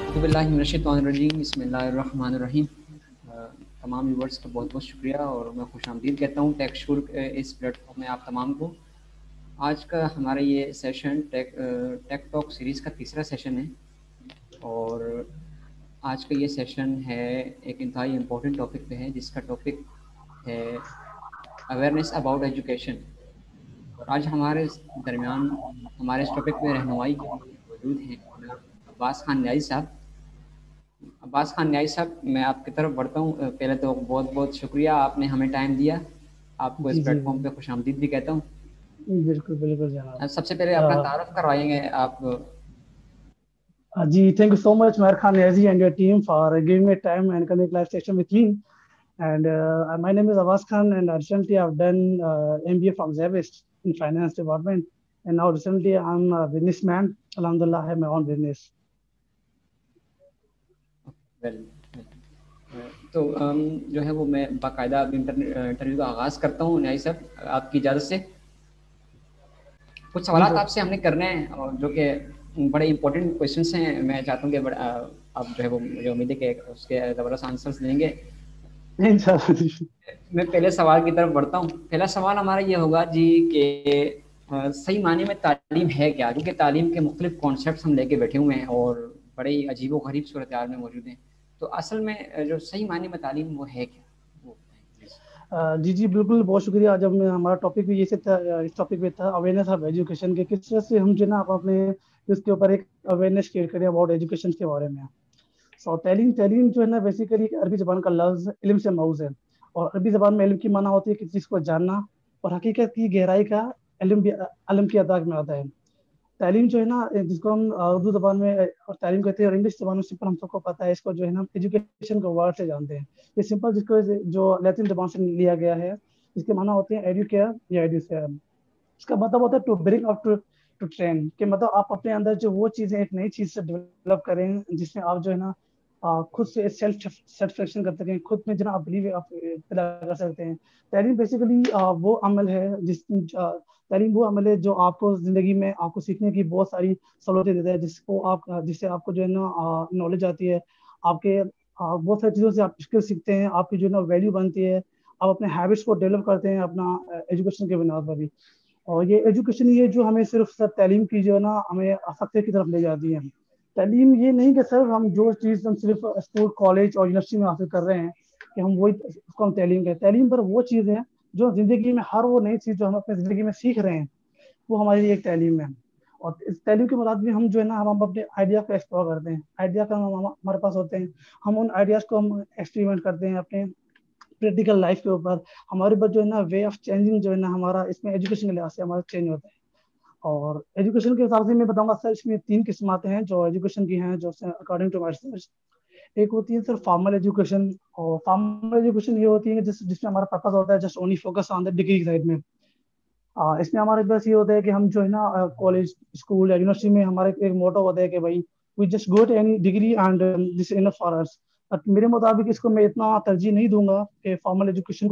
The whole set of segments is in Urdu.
اعوذ باللہ من الشیطان الرجیم، بسم اللہ الرحمن الرحیم۔ تمام ویورز کا بہت بہت شکریہ اور میں خوش آمدید کہتا ہوں ٹیک شور اس پلیٹ فارم میں آپ تمام کو۔ آج کا ہمارا یہ سیشن ٹیک ٹاک سیریز کا تیسرا سیشن ہے، اور آج کا یہ سیشن ہے ایک انتہائی امپورٹنٹ ٹاپک پہ ہے، جس کا ٹاپک ہے اویئرنیس اباؤٹ ایجوکیشن۔ اور آج ہمارے درمیان ہمارے اس ٹاپک میں رہنمائی کے لیے موجود ہیں جناب عباس خان نیازی صاحب۔ عباس خان نیازی صاحب، میں آپ کی طرف بڑھتا ہوں۔ پہلے تو بہت بہت شکریہ، آپ نے ہمیں ٹائم دیا، آپ کو اس پلیٹ فارم پہ خوش آمدید بھی کہتا ہوں۔ بالکل بالکل جناب۔ سب سے پہلے اپنا تعارف کروائیں گے آپ؟ جی thank you so much Mahir Khan Niazi and your team for giving me time and connect live session with me. And my name is Abbas Khan, and recently I've done MBA from Zavist in finance department, and now recently I'm a businessman. Alhamdulillah, I have my own business. تو جو ہے وہ میں باقاعدہ انٹرویو کا آغاز کرتا ہوں نیازی صاحب آپ کی اجازت سے۔ کچھ سوالات آپ سے ہم نے کرنے ہیں، اور جو کہ بڑے امپورٹنٹ کویشچنس ہیں۔ میں چاہتا ہوں کہ آپ جو ہے وہ مجھے امید ہے کہ اس کے زبردست آنسرس دیں گے۔ میں پہلے سوال کی طرف بڑھتا ہوں۔ پہلا سوال ہمارا یہ ہوگا جی کہ صحیح معنی میں تعلیم ہے کیا؟ کیونکہ تعلیم کے مختلف کانسیپٹس ہم لے کے بیٹھے ہوئے ہیں اور بڑے عجیب و غریب صورتحال میں موجود ہیں، تو اصل میں جو صحیح معنی میں تعلیم وہ ہے کیا؟ جی بالکل، بہت شکریہ۔ جب میں ہمارا ٹاپک بھی یہ تھا، اس ٹاپک پہ تھا اویئرنیس آف ایجوکیشن کے، کس طرح سے ہم جو ہے نا اپنے اس کے اوپر ایک اویئرنیس کریٹ کریں اباؤٹ ایجوکیشن کے بارے میں۔ سو تعلیم جو ہے نا بیسیکلی عربی زبان کا لفظ علم سے ماؤز ہے، اور عربی زبان میں علم کی معنی ہوتی ہے کسی چیز کو جاننا، اور حقیقت کی گہرائی کا علم کی اداک میں آتا ہے۔ تعلیم جو ہے نا، جس کو ہم اردو زبان میں تعلیم کہتے ہیں اور انگلش زبان میں سمپل ہم سب کو پتہ ہے، اس کو جو ہے نا ایجوکیشن کو ورڈ سے جانتے ہیں۔ یہ سمپل جس کو جو لیٹن زبان سے لیا گیا ہے، اس کے معنی ہوتے ہیں ایڈوکیئر یا ایڈوسیئر۔ اس کا مطلب ہوتا ہے to bring up to train, کہ مطلب آپ اپنے اندر جو وہ چیزیں ایک نئی چیز سے ڈیولپ کریں جس میں آپ جو ہے نا خود سے سیلف سیٹسفیکشن کر سکیں، خود میں جو نا بلیو آپ پیدا کر سکتے ہیں۔ تعلیم بیسیکلی وہ عمل ہے تعلیم وہ عمل ہے جو آپ کو زندگی میں آپ کو سیکھنے کی بہت ساری سہولتیں دیتا ہے، جس سے آپ کو جو ہے نا نالج آتی ہے، آپ کے بہت ساری چیزوں سے آپ اسکل سیکھتے ہیں، آپ کی جو ہے نا ویلیو بنتی ہے، آپ اپنے ہیبٹس کو ڈیولپ کرتے ہیں اپنا ایجوکیشن کے بنیاد پر بھی۔ اور یہ ایجوکیشن یہ جو ہمیں صرف تعلیم کی جو ہے نا ہمیں سکتے کی طرف لے جاتی ہے۔ تعلیم یہ نہیں کہ صرف ہم جو چیز ہم صرف اسکول کالج اور یونیورسٹی میں حاصل کر رہے ہیں کہ ہم وہی اس کو ہم تعلیم کہیں۔ تعلیم پر وہ چیز ہے جو زندگی میں ہر وہ نئی چیز جو ہم اپنے زندگی میں سیکھ رہے ہیں، وہ ہماری ایک تعلیم ہے۔ اور اس تعلیم کے بعد بھی ہم جو ہے نا ہم اپنے آئیڈیا کو ایکسپلور کرتے ہیں، آئیڈیا کا ہمارے پاس ہوتے ہیں، ہم ان آئیڈیاز کو ہم ایکسپیریمنٹ کرتے ہیں اپنے پریکٹیکل لائف کے اوپر۔ ہمارے اوپر جو ہے نا وے آف چینجنگ جو ہے نا ہمارا اس میں ایجوکیشن کے لحاظ سے ہمارا چینج ہوتا ہے۔ اور ایجوکیشن کے حساب سے میں بتاؤں گا سر، اس میں 3 قسمیں ہیں جو ایجوکیشن کی ہیں، جو اکارڈنگ ٹو مائی ریسرچ۔ ایک ہوتی ہے سر فارمل ایجوکیشن، اور فارمل ایجوکیشن یہ ہوتی ہے جس میں ہمارا پرپز ہوتا ہے just only focus on the degree side میں۔ اس میں ہمارے پاس یہ ہوتا ہے کہ ہم جو ہے نا کالج اسکول یا یونیورسٹی میں ہمارا ایک موٹو ہوتا ہے کہ بھائی we just go to any degree and this enough for us. But میرے مطابق اس کو میں اتنا ترجیح نہیں دوں گا کہ فارمل ایجوکیشن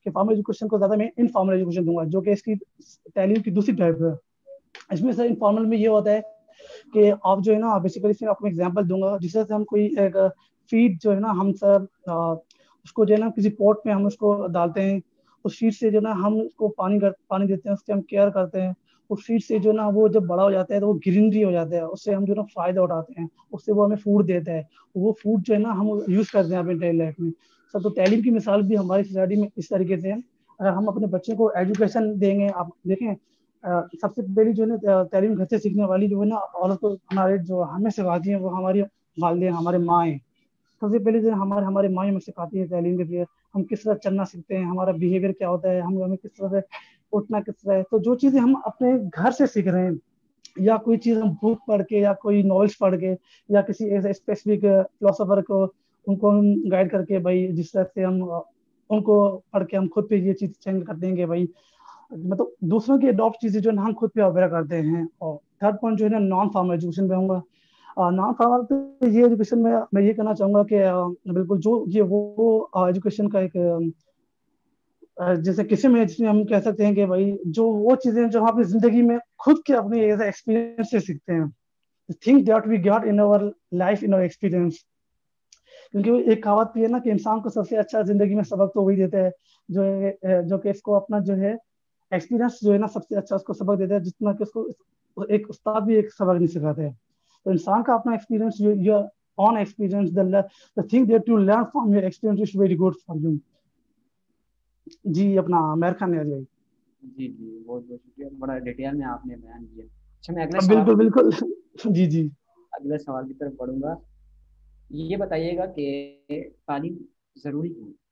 کو زیادہ میں انفارمل ایجوکیشن دوں گا، جو کہ اس کی تعلیم کی دوسری ٹائپ ہے۔ اس میں سر انفارمل میں یہ ہوتا ہے کہ آپ جو ہے نا بیسیکلی آپ کو ایگزامپل دوں گا، جس سے ہم کوئی ایک فیڈ جو ہے نا ہم سر اس کو جو ہے نا کسی پوٹ میں ہم اس کو ڈالتے ہیں، اس فیڈ سے جو ہے نا ہم اس کو پانی دیتے ہیں، اس سے ہم کیئر کرتے ہیں، اس فیڈ سے جو ہے نا وہ جب بڑا ہو جاتا ہے تو وہ گرینری ہو جاتا ہے، اس سے ہم جو ہے نا فائدہ اٹھاتے ہیں، اس سے وہ ہمیں فوڈ دیتا ہے، وہ فوڈ جو ہے نا ہم یوز کرتے ہیں اپنے ڈیلی لائف میں۔ سر تو تعلیم کی مثال بھی ہماری سوسائٹی میں اس طریقے سے ہے۔ اگر ہم اپنے بچے کو ایجوکیشن دیں گے، آپ دیکھیں سب سے پہلی جو ہے نا تعلیم گھر سے سیکھنے والی جو ہے نا عورت کو ہمارے جو ہمیں سکھاتی ہیں وہ ہماری والدین، ہمارے ماں ہیں۔ سب سے پہلے جو ہمارے ماں ہمیں سکھاتی ہے تعلیم کے لیے، ہم کس طرح چلنا سیکھتے ہیں، ہمارا بیہیویئر کیا ہوتا ہے، ہمیں کس طرح سے اٹھنا کس طرح ہے۔ تو جو چیزیں ہم اپنے گھر سے سیکھ رہے ہیں، یا کوئی چیز ہم بک پڑھ کے یا کوئی ناولس پڑھ کے یا کسی ایسے اسپیسیفک فلاسفر کو ان کو ہم گائیڈ کر کے بھائی جس طرح سے ہم ان کو پڑھ کے ہم خود پہ یہ چیز چینج کرتے ہیں کہ بھائی مطلب دوسروں کی اڈاپٹ چیزیں جو ہے نا ہم خود پہ اویئر کرتے ہیں۔ اور تھرڈ پوائنٹ جو ہے نا نان فارمل ایجوکیشن پہ ہوں گا۔ نان فارمل پہ یہ ایجوکیشن میں یہ کہنا چاہوں گا کہ بالکل جو یہ وہ ایجوکیشن کا ایک جیسے قسم ہے جس میں ہم کہہ سکتے ہیں کہ بھائی جو وہ چیزیں جو ہم اپنی زندگی میں خود کے اپنے ایکسپیرینس سے سیکھتے ہیں۔ the things that we got in our life, in our experience. क्योंकि वो एक कहावत भी है ना कि इंसान को सबसे अच्छा जिंदगी में सबक तो वही देता है जो कि इसको अपना जो है एक्सपीरियंस जो है ना सबसे अच्छा उसको सबक देता है, जितना कि उसको एक उस्ताद भी एक सबक नहीं सिखाते हैं. तो इंसान का अपना experience, your own experience, the thing that you learn from your experience is very good for you. जी अपना मेहर खान ने भाई. जी बहुत बहुत शुक्रिया, बड़ा डिटेल में आपने बयान किया. अच्छा, मैं अगला सवाल बिल्कुल बिल्कुल जी अगले सवाल की तरफ बढ़ूंगा. ये बताइएगा कि तालीम ज़रूरी क्यों है?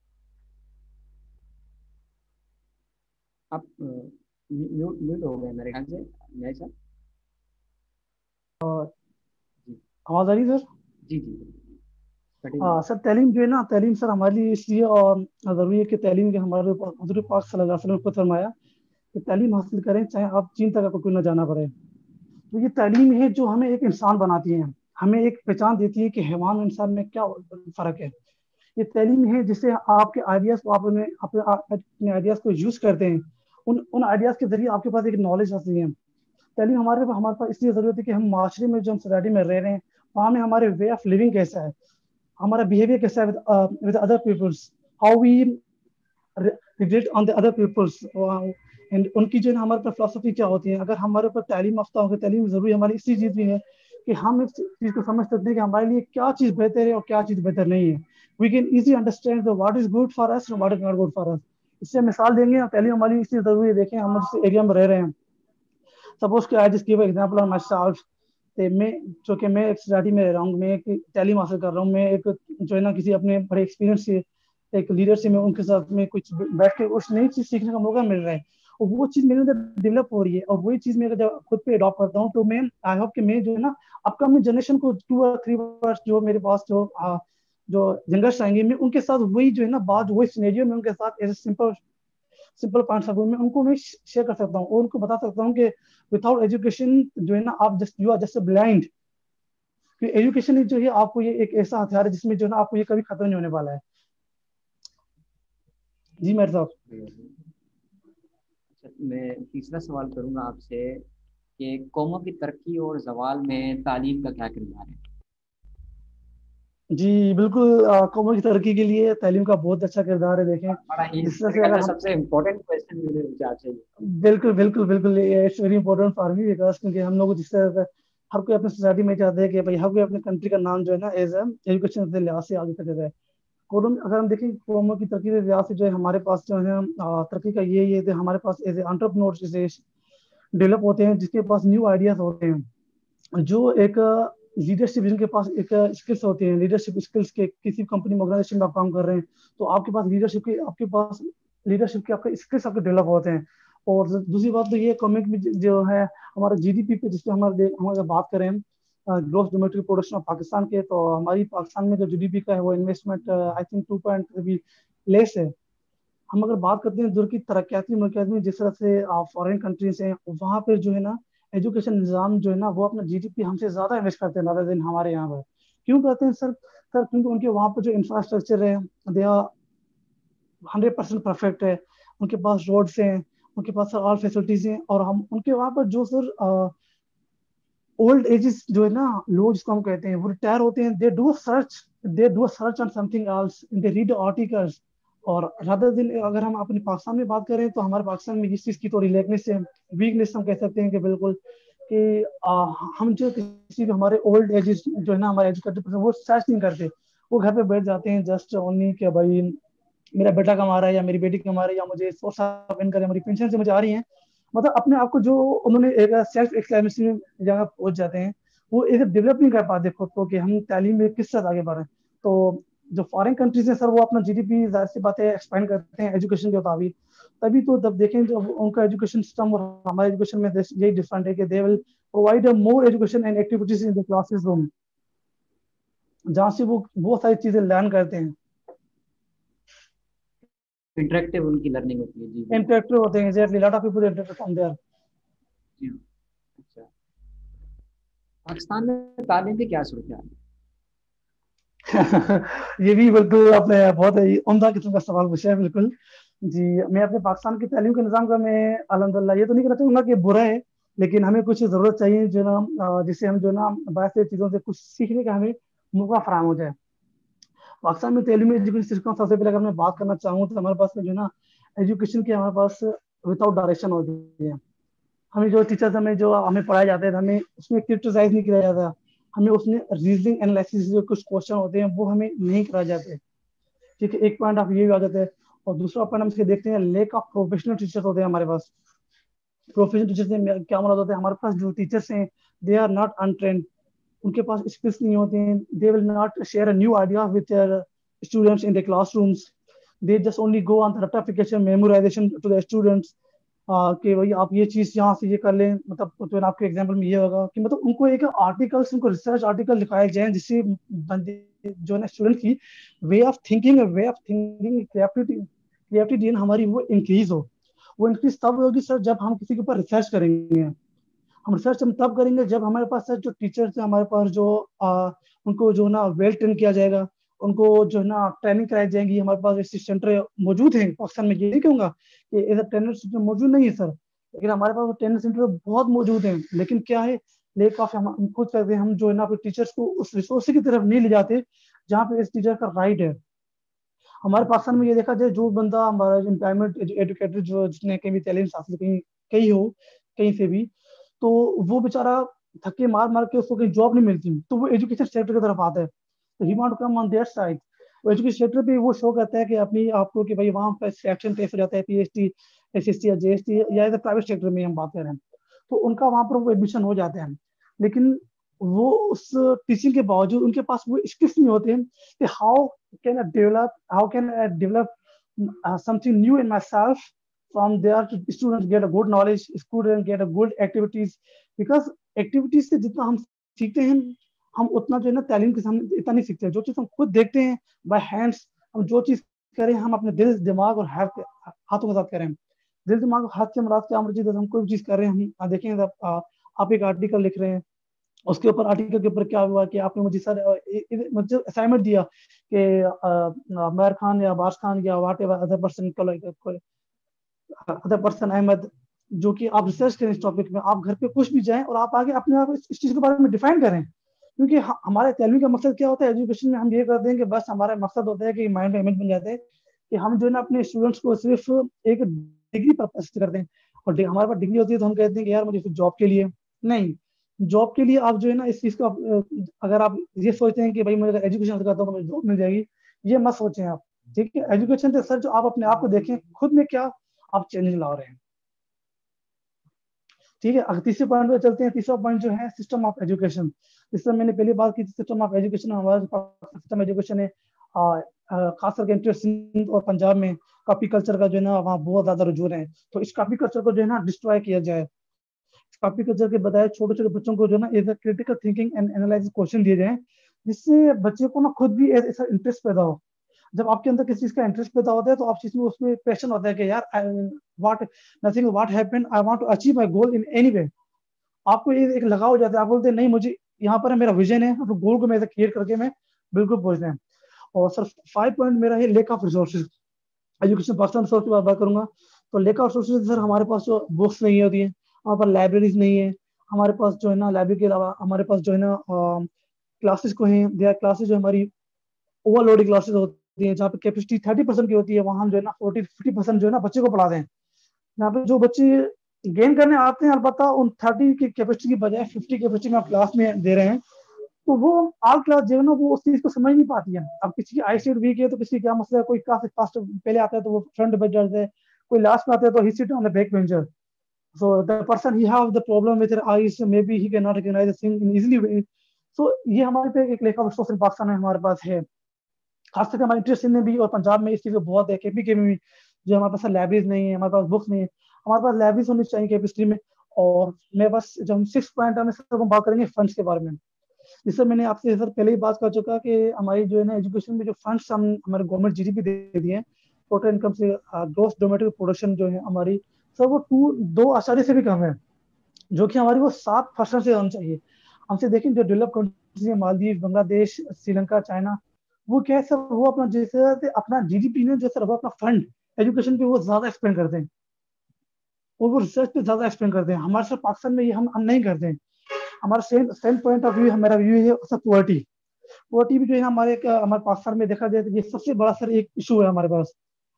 आप म्यूट हो गए मेरे ख्याल से. नहीं सर, आवाज आ रही सर? जी सर तालीम जो है ना, तालीम सर हमारे लिए इसलिए और ज़रूरी है कि तालीम के हमारे हुज़ूर पाक सल्लल्लाहु अलैहि वसल्लम को फरमाया कि तालीम हासिल करें चाहे आप चीन तक आपको क्यों ना जाना पड़े. तो ये तालीम है जो हमें एक इंसान बनाती है, हमें एक पहचान देती है कि हैवान और इंसान में क्या फ़र्क है. ये तालीम है जिससे आपके आइडियाज़ को आप अपने आइडियाज़ को यूज़ करते हैं, उन आइडियाज़ के ज़रिए आपके पास एक नॉलेज आती है. तालीम हमारे पास इसलिए ज़रूरत है कि हम माशरे में, जो हम सोसाइटी में रह रहे हैं, वहाँ में हमारे वे ऑफ लिविंग कैसा है, हमारा बिहेवियर कैसा है with other peoples, how we relate on the other peoples, and उनकी जो है हमारे ऊपर फिलोसफी क्या होती है. अगर हमारे ऊपर तालीम याफ्ता होगी, तालीम ज़रूरी हमारी इसी चीज़ भी है कि हम इस चीज़ को समझ सकते हैं कि हमारे लिए क्या चीज़ बेहतर है और क्या चीज़ बेहतर नहीं है. We can easy understand what is good for us, what is not good for us. इससे मिसाल देंगे, तालीम हमारी इसलिए ज़रूरी है. देखें हम जिस एरिया में रह रहे हैं, सपोज कि I just give example on myself. मैं एक सोसाइटी में रह रहा हूँ, मैं एक तालीम हासिल कर रहा हूँ, मैं एक जो है ना किसी अपने बड़े एक्सपीरियंस से एक लीडर से मैं उनके साथ में कुछ बैठ के कुछ नई चीज़ सीखने का मौका मिल रहा है, और वो चीज़ मेरे अंदर डेवलप हो रही है, और वही चीज़ मैं जब खुद पे अडॉप्ट करता हूँ, तो मैं आई होप कि मैं जो है ना अपकमिंग जनरेशन को 2 और 3 वर्ष जो मेरे पास जो यंगर्स आएंगे, मैं उनके साथ वही जो है ना बात, वही सिनेरियो में उनके साथ as simple points of view में उनको मैं शेयर कर सकता हूँ, और उनको बता सकता हूँ कि विदाउट एजुकेशन जो है ना आप यू आर जस्ट ब्लाइंड. कि एजुकेशन जो है आपको ये एक ऐसा हथियार है जिसमें जो है ना आपको ये कभी खत्म नहीं होने वाला है. जी मेरे साहब. अच्छा, मैं तीसरा सवाल करूंगा आपसे कि कौमों की तरक्की और ज़वाल में तालीम का क्या किरदार है? जी बिल्कुल, कौमों की तरक्की के लिए तालीम का बहुत अच्छा किरदार है. देखें बड़ा ही जिस तरह मेरे से ख्याल अगर से हम सबसे इम्पोर्टेंट क्वेश्चन मेरे विचार से. बिल्कुल बिल्कुल बिल्कुल it's very important for me, because क्योंकि हम लोग जिस तरह से हर कोई अपनी सोसाइटी में चाहते हैं कि भाई हर कोई अपने कंट्री का नाम जो है ना एज एजुकेशन के लिहाज से आगे करते रहे. अगर हम देखें कौमों की तरक्की के लिहाज से जो है हमारे पास जो है तरक्की का ये है कि हमारे पास एज एंटरप्रेन्योर्स जैसे डेवलप होते हैं, जिसके पास न्यू आइडियाज होते हैं, जो एक लीडरशिप, जिनके पास एक स्किल्स होती हैं, लीडरशिप स्किल्स के, किसी कंपनी में ऑर्गेनाइजेशन में आप काम कर रहे हैं तो आपके पास लीडरशिप के आपके स्किल्स आपके डेवलप होते हैं. और दूसरी बात तो ये इकोनॉमिक में जो है हमारा जीडीपी पे, जिसपे हम अगर बात करें growth domestic production of Pakistan के, तो हमारी पाकिस्तान में जो जीडीपी का है वो इन्वेस्टमेंट आई थिंक 2.3 लेस है. हम अगर बात करते हैं दुनिया की तरक्याती मुल्कात में, जिस तरह से फॉरेन कंट्रीज हैं, वहाँ पे जो है ना एजुकेशन निज़ाम जो है ना वो अपना जीडीपी हमसे ज़्यादा इन्वेस्ट करते हैं rather than हमारे यहाँ पर. क्यों करते हैं सर क्योंकि उनके वहाँ पर जो इंफ्रास्ट्रक्चर है दे आर 100% परफेक्ट है. उनके पास रोड्स हैं, उनके पास ऑल फैसिलिटीज हैं, और हम उनके वहाँ पर जो सर ओल्ड एजेस जो है ना लोग जिसको हम कहते हैं वो रिटायर होते हैं, they do search on something else, they read articles. और रादर दिन अगर हम अपने पाकिस्तान में बात करें तो हमारे पाकिस्तान में इस चीज़ की थोड़ी वीकनेस हम कह सकते हैं कि बिल्कुल कि हम जो किसी भी हमारे ओल्ड एजेस जो है ना हमारे एजुकेटेड पर्सन वो सर्च नहीं करते, वो घर पे बैठ जाते हैं जस्ट ओनली कि भाई मेरा बेटा कमा रहा है या मेरी बेटी कमा रही है या मुझे सोर्स ऑफ इनकम है, मेरी पेंशन से मुझे आ रही है. मतलब अपने आप को जो उन्होंने एक सेल्फ एक्सप्लेनेशन जगह पहुंच जाते हैं, वो एक डेवलप नहीं कर पाते खुद को कि हम तालीम में किस तरह आगे बढ़े. तो जो फॉरेन कंट्रीज हैं सर वो अपना जीडीपी जाहिर सी बातें एक्सपेंड करते हैं एजुकेशन के मुताबिक. तभी तो जब देखें जब उनका एजुकेशन सिस्टम और हमारे एजुकेशन में यही डिफरेंट है कि they will provide more education and activities in the classes room, जहाँ से वो बहुत सारी चीजें लर्न करते हैं. इंटरेक्टिव उनकी लर्निंग होती है. जी इंटरेक्टिव होते हैं, exactly, lot of people interacted from there. अच्छा, पाकिस्तान में तालीम की क्या सूरत है? ये भी बिल्कुल आपने बहुत ही उम्दा किस्म का सवाल पूछा है. बिल्कुल जी, मैं अपने पाकिस्तान की तालीम के निज़ाम का मैं अल्हम्दुलिल्लाह ये तो नहीं कहना चाहूँगा कि बुरा है, لیکن ہمیں کچھ ضرورت چاہیے جو نا جس سے ہم جو نا بہت سی چیزوں سے کچھ سیکھنے کا ہمیں موقع فراہم ہو جائے. پاکستان میں تعلیمی ایجوکیشن سسٹم سب سے پہلے اگر میں بات کرنا چاہوں تو ہمارے پاس میں جو نا ایجوکیشن کی ہمارے پاس وداؤٹ ڈائریکشن ہوتی ہے. ہمیں جو ٹیچرز ہمیں پڑھائے جاتے ہیں ہمیں اس میں کرٹیسائز نہیں کیا جاتا. ہمیں اس میں ریزننگ اینالیسس جو کچھ کوشچن ہوتے ہیں وہ ہمیں نہیں کرائے جاتے. ٹھیک ہے, ایک پوائنٹ آپ یہ بھی آ جاتے ہیں. اور دوسرا پوائنٹ ہم اس کے دیکھتے ہیں لیک آف پروفیشنل ٹیچر ہوتے ہیں ہمارے پاس. پروفیشنل ٹیچر سے کیا مراد ہوتا ہے, ہمارے پاس جو ٹیچرس ہیں دے آر ناٹ انٹرینڈ, ان کے پاس اسکلس نہیں ہوتے ہیں. They will not share a new idea with their students in the classrooms. They just only go on the rectification, memorization to the students. کہ بھائی آپ یہ چیز یہاں سے یہ کر لیں. مطلب آپ کے ایگزامپل میں یہ ہوگا کہ مطلب ان کو ایک آرٹیکلس, ان کو ریسرچ آرٹیکل دکھائے جائیں جس سے بندے جو ہے نا اسٹوڈنٹ کی وے آف تھنکنگ کریٹیوٹی ہماری وہ انکریز ہو. وہ انکریز تب ہوگی سر جب ہم کسی کے اوپر ریسرچ کریں گے. ہم ریسرچ ہم تب کریں گے جب ہمارے پاس جو ٹیچرس ہیں ہمارے پاس جو ان کو جو ہے نا ویل ٹرین کیا جائے گا, ان کو جو ہے نا ٹریننگ کرائی جائیں گی. ہمارے پاس ایسی سینٹر موجود ہیں پاکستان میں, یہ نہیں کہوں گا کہ ایسا ٹریننگ سینٹر موجود نہیں ہے سر, لیکن ہمارے پاس ٹریننگ سینٹر بہت موجود ہیں. لیکن کیا ہے, لیک آف ہم خود کرتے ہیں, ہم جو ہے نا ٹیچرس کو اس ریسورس کی طرف نہیں لے جاتے جہاں پہ اس ٹیچر کا رائٹ ہے. ہمارے پاکستان میں یہ دیکھا جائے جو بندہ ہمارا امپلائمنٹ ایجوکیٹر جو جس نے کہیں بھی تعلیم حاصل کہیں ہو کہیں سے بھی, تو وہ بیچارہ تھکے مار کے اس کو کہیں جاب نہیں ملتی, تو وہ ایجوکیشن سیکٹر کی طرف آتا ہے. تو he want to come on their side. وہ ایجوکیشن سیکٹر پہ وہ شو کرتا ہے کہ اپنی آپ کو کہ بھائی وہاں پہ سلیکشن کیسے جاتا ہے, P H D, S S T یا جے ایس ٹی یا پرائیویٹ سیکٹر میں ہم بات کر رہے ہیں, تو ان کا وہاں پر وہ ایڈمیشن ہو جاتے ہیں. لیکن وہ اس ٹیچنگ کے باوجود ان کے پاس وہ اسکلس نہیں ہوتے ہیں کہ how can I develop something new in myself from there to students get a good knowledge, students get a good activities, because activities سے جتنا ہم سیکھتے ہیں ہم اتنا جو ہے نا تعلیم کے سامنے اتنا نہیں سیکھتے. جو چیز ہم خود دیکھتے ہیں بائی ہینڈس, ہم جو چیز کریں ہم اپنے دل, دماغ اور ہاتھوں کے ساتھ کریں. دل دماغ اور ہاتھ کے مراد کیا مرضی, ہم کوئی چیز کر رہے ہیں, ہم دیکھیں آپ ایک آرٹیکل لکھ رہے ہیں, اس کے اوپر آرٹیکل کے اوپر کیا ہوا کہ آپ نے مجھے سر اسائنمنٹ دیا کہ عمیر خان یا باز خان یا whatever other person Ahmed, جو کہ آپ ریسرچ کریں اس ٹاپک میں, آپ گھر پہ کچھ بھی جائیں اور آپ آگے اپنے آپ اس چیز کے بارے میں ڈیفائن کریں. کیونکہ ہمارے تعلیم کا مقصد کیا ہوتا ہے ایجوکیشن میں, ہم یہ کرتے ہیں کہ بس ہمارا مقصد ہوتا ہے کہ مائنڈ میں امیج بن جاتا ہے کہ ہم جو ہے نا اپنے اسٹوڈنٹس کو صرف ایک ڈگری پرپز کرتے ہیں. اور ہمارے پاس ڈگری ہوتی ہے تو ہم کہتے ہیں کہ یار مجھے جاب کے لیے نہیں, جاب کے لیے آپ جو ہے نا اس چیز کو اگر آپ یہ سوچتے ہیں کہ بھائی مجھے ایجوکیشن کرتا ہوں تو مجھے جاب مل جائے گی, یہ مت سوچیں آپ. ٹھیک ہے, ایجوکیشن سے سر جو آپ اپنے آپ کو دیکھیں خود میں کیا آپ چینج لا رہے ہیں. ٹھیک ہے, اگر تیسرے پوائنٹ پہ چلتے ہیں. تیسرا پوائنٹ جو ہے سسٹم آف ایجوکیشن. اس میں نے پہلی بات کی سسٹم آف ایجوکیشن, ہمارا سسٹم ایجوکیشن ہے خاص کر کے انٹر سندھ اور پنجاب میں کاپی کلچر کا جو ہے نا وہاں بہت زیادہ رجوع ہے. تو اس کاپی کلچر کو جو ہے نا ڈسٹروائے کیا جائے. کاپی کلچر کے بجائے چھوٹے چھوٹے بچوں کو جو ہے نا critical thinking and analysis question دیے جائیں, جس سے بچے کو نا خود بھی ایسا انٹرسٹ پیدا ہو. جب آپ کے اندر کسی چیز کا انٹرسٹ پیدا ہوتا ہے تو آپ چیز میں اس میں پیشن ہوتا ہے کہ یار what happen, I want to achieve my goal in any way. آپ کو ایک لگاؤ ہو جاتا ہے, آپ بولتے ہیں نہیں مجھے یہاں پر میرا ویژن ہے, گول کو میں کلیئر کر کے میں بالکل پہنچنا ہے. اور سر 5 پوائنٹ میرا ہے lack of resources. Education Pakistan resource کی بات کروں گا تو لیک آف ریسورسز سر ہمارے پاس جو بکس نہیں ہوتی ہیں, ہمارے پاس لائبریریز نہیں ہے, ہمارے پاس جو ہے نا لائبریری کے علاوہ ہمارے پاس جو ہے نا کلاسز کو ہیں, دے آر کلاسز جو ہماری اوور لوڈنگ کلاسز ہوتی ہیں جہاں پہ کیپیسٹی 30% کی ہوتی ہے, وہاں ہم جو ہے نا 40-50% جو ہے نا بچے کو پڑھاتے ہیں. یہاں پہ جو بچے گین کرنے آتے ہیں البتہ ان 30 کی کیپیسٹی کی بجائے 50 کیپیسٹی میں آپ کلاس میں دے رہے ہیں, تو وہ آل کلاس جو ہے نا وہ اس چیز کو سمجھ نہیں پاتی ہے. اب کسی کی آئی سیٹ ویک ہے تو کسی کیا مسئلہ ہے, کوئی کافی فاسٹ پہلے آتا ہے تو وہ فرنٹ بچ جاتا ہے, کوئی لاسٹ میں آتا ہے تو he sit on the back bencher. So the person he have the problem with their eyes, maybe he cannot recognize the thing in easily way. So یہ ہمارے پہ ایک لیک آف ریسورس پاکستان میں ہمارے پاس ہے. خاص کر ہمارے انٹر سندھ میں بھی اور پنجاب میں اس چیز کو بہت ہے. کے پی کے میں بھی جو ہمارے پاس لائبریریز نہیں ہے, ہمارے پاس بکس نہیں ہے, ہمارے پاس لائبریریز ہونی چاہیے کے پی اسٹری میں. اور میں بس جب ہم 6 پوائنٹ میں سب کو بات کریں گے فنڈس کے بارے میں, جس سے میں نے آپ سے سر پہلے ہی بات کر چکا کہ ہماری جو ہے نا ایجوکیشن میں جو فنڈس ہم ہمارے گورنمنٹ جی ڈی پی دے دیے ہیں, ٹوٹل انکم سے گروس ڈومیسٹک پروڈکشن جو ہے ہماری سر وہ 2.2 سے بھی کم ہے, جو کہ ہماری وہ 7% سے ہونا چاہیے. ہم سے دیکھیں جو ڈیولپ کنٹریز ہیں, مالدیو, بنگلہ دیش, سری لنکا, چائنا, وہ کیا ہے سر وہ اپنا جیسے اپنا جی ڈی پی نے جو سر وہ اپنا فنڈ ایجوکیشن پہ وہ زیادہ ایکسپینڈ کرتے ہیں. اور وہ ریسرچ پہ زیادہ ایکسپلین کرتے ہیں. ہمارے ساتھ پاکستان میں یہ ہم نہیں کرتے ہیں. ہمارا سیم پوائنٹ آف ویو میرا ویو ہے سر پورٹی بھی جو ہے ہمارے پاکستان میں دیکھا جائے تو یہ سب سے بڑا سر ایک ایشو ہے ہمارے پاس.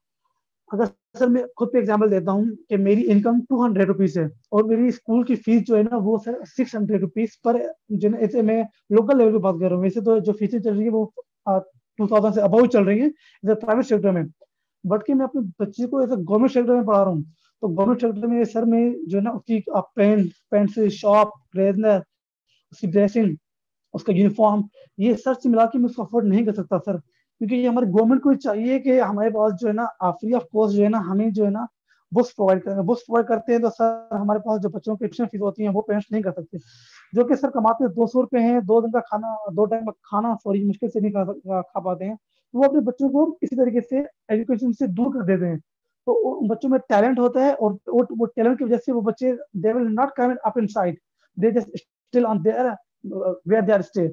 اگر سر میں خود پہ ایگزامپل دیتا ہوں کہ میری انکم 200 روپیز ہے اور میری اسکول کی فیس جو ہے نا وہ سر 600 روپیز پر جو ہے ایسے میں لوکل لیول پہ بات کر رہا ہوں. ویسے تو جو فیسیں چل رہی ہے وہ 2000 سے ابو چل رہی ہیں پرائیویٹ سیکٹر میں, بٹ کہ میں اپنے بچے کو ایسے گورنمنٹ سیکٹر میں پڑھا رہا ہوں. تو گورنمنٹ سیکٹر میں سر میں جو ہے نا اس کی پینٹ شاپ ریزنر, اس کی ڈریسنگ, اس کا یونیفارم, یہ سر سے ملا کے میں اس کو افورڈ نہیں کر سکتا سر, کیونکہ یہ ہماری گورنمنٹ کو چاہیے کہ ہمارے پاس جو ہے نا فری آف کاسٹ جو ہے نا ہمیں جو ہے نا بکس پرووائڈ کریں. بکس پرووائڈ کرتے ہیں تو سر ہمارے پاس جو بچوں کی ٹیوشن فیس ہوتی ہیں وہ پیرنٹس نہیں کر سکتے, جو کہ سر کماتے ہیں 200 روپے ہیں, 2 دن کا کھانا 2 ٹائم کا کھانا مشکل سے نہیں کھا پاتے ہیں. وہ اپنے بچوں کو اسی طریقے سے ایجوکیشن سے دور کر دیتے ہیں. تو بچوں میں ٹیلنٹ ہوتا ہے اور وہ ٹیلنٹ کی وجہ سے وہ بچے they will not come up inside, they just still on there where they are stay.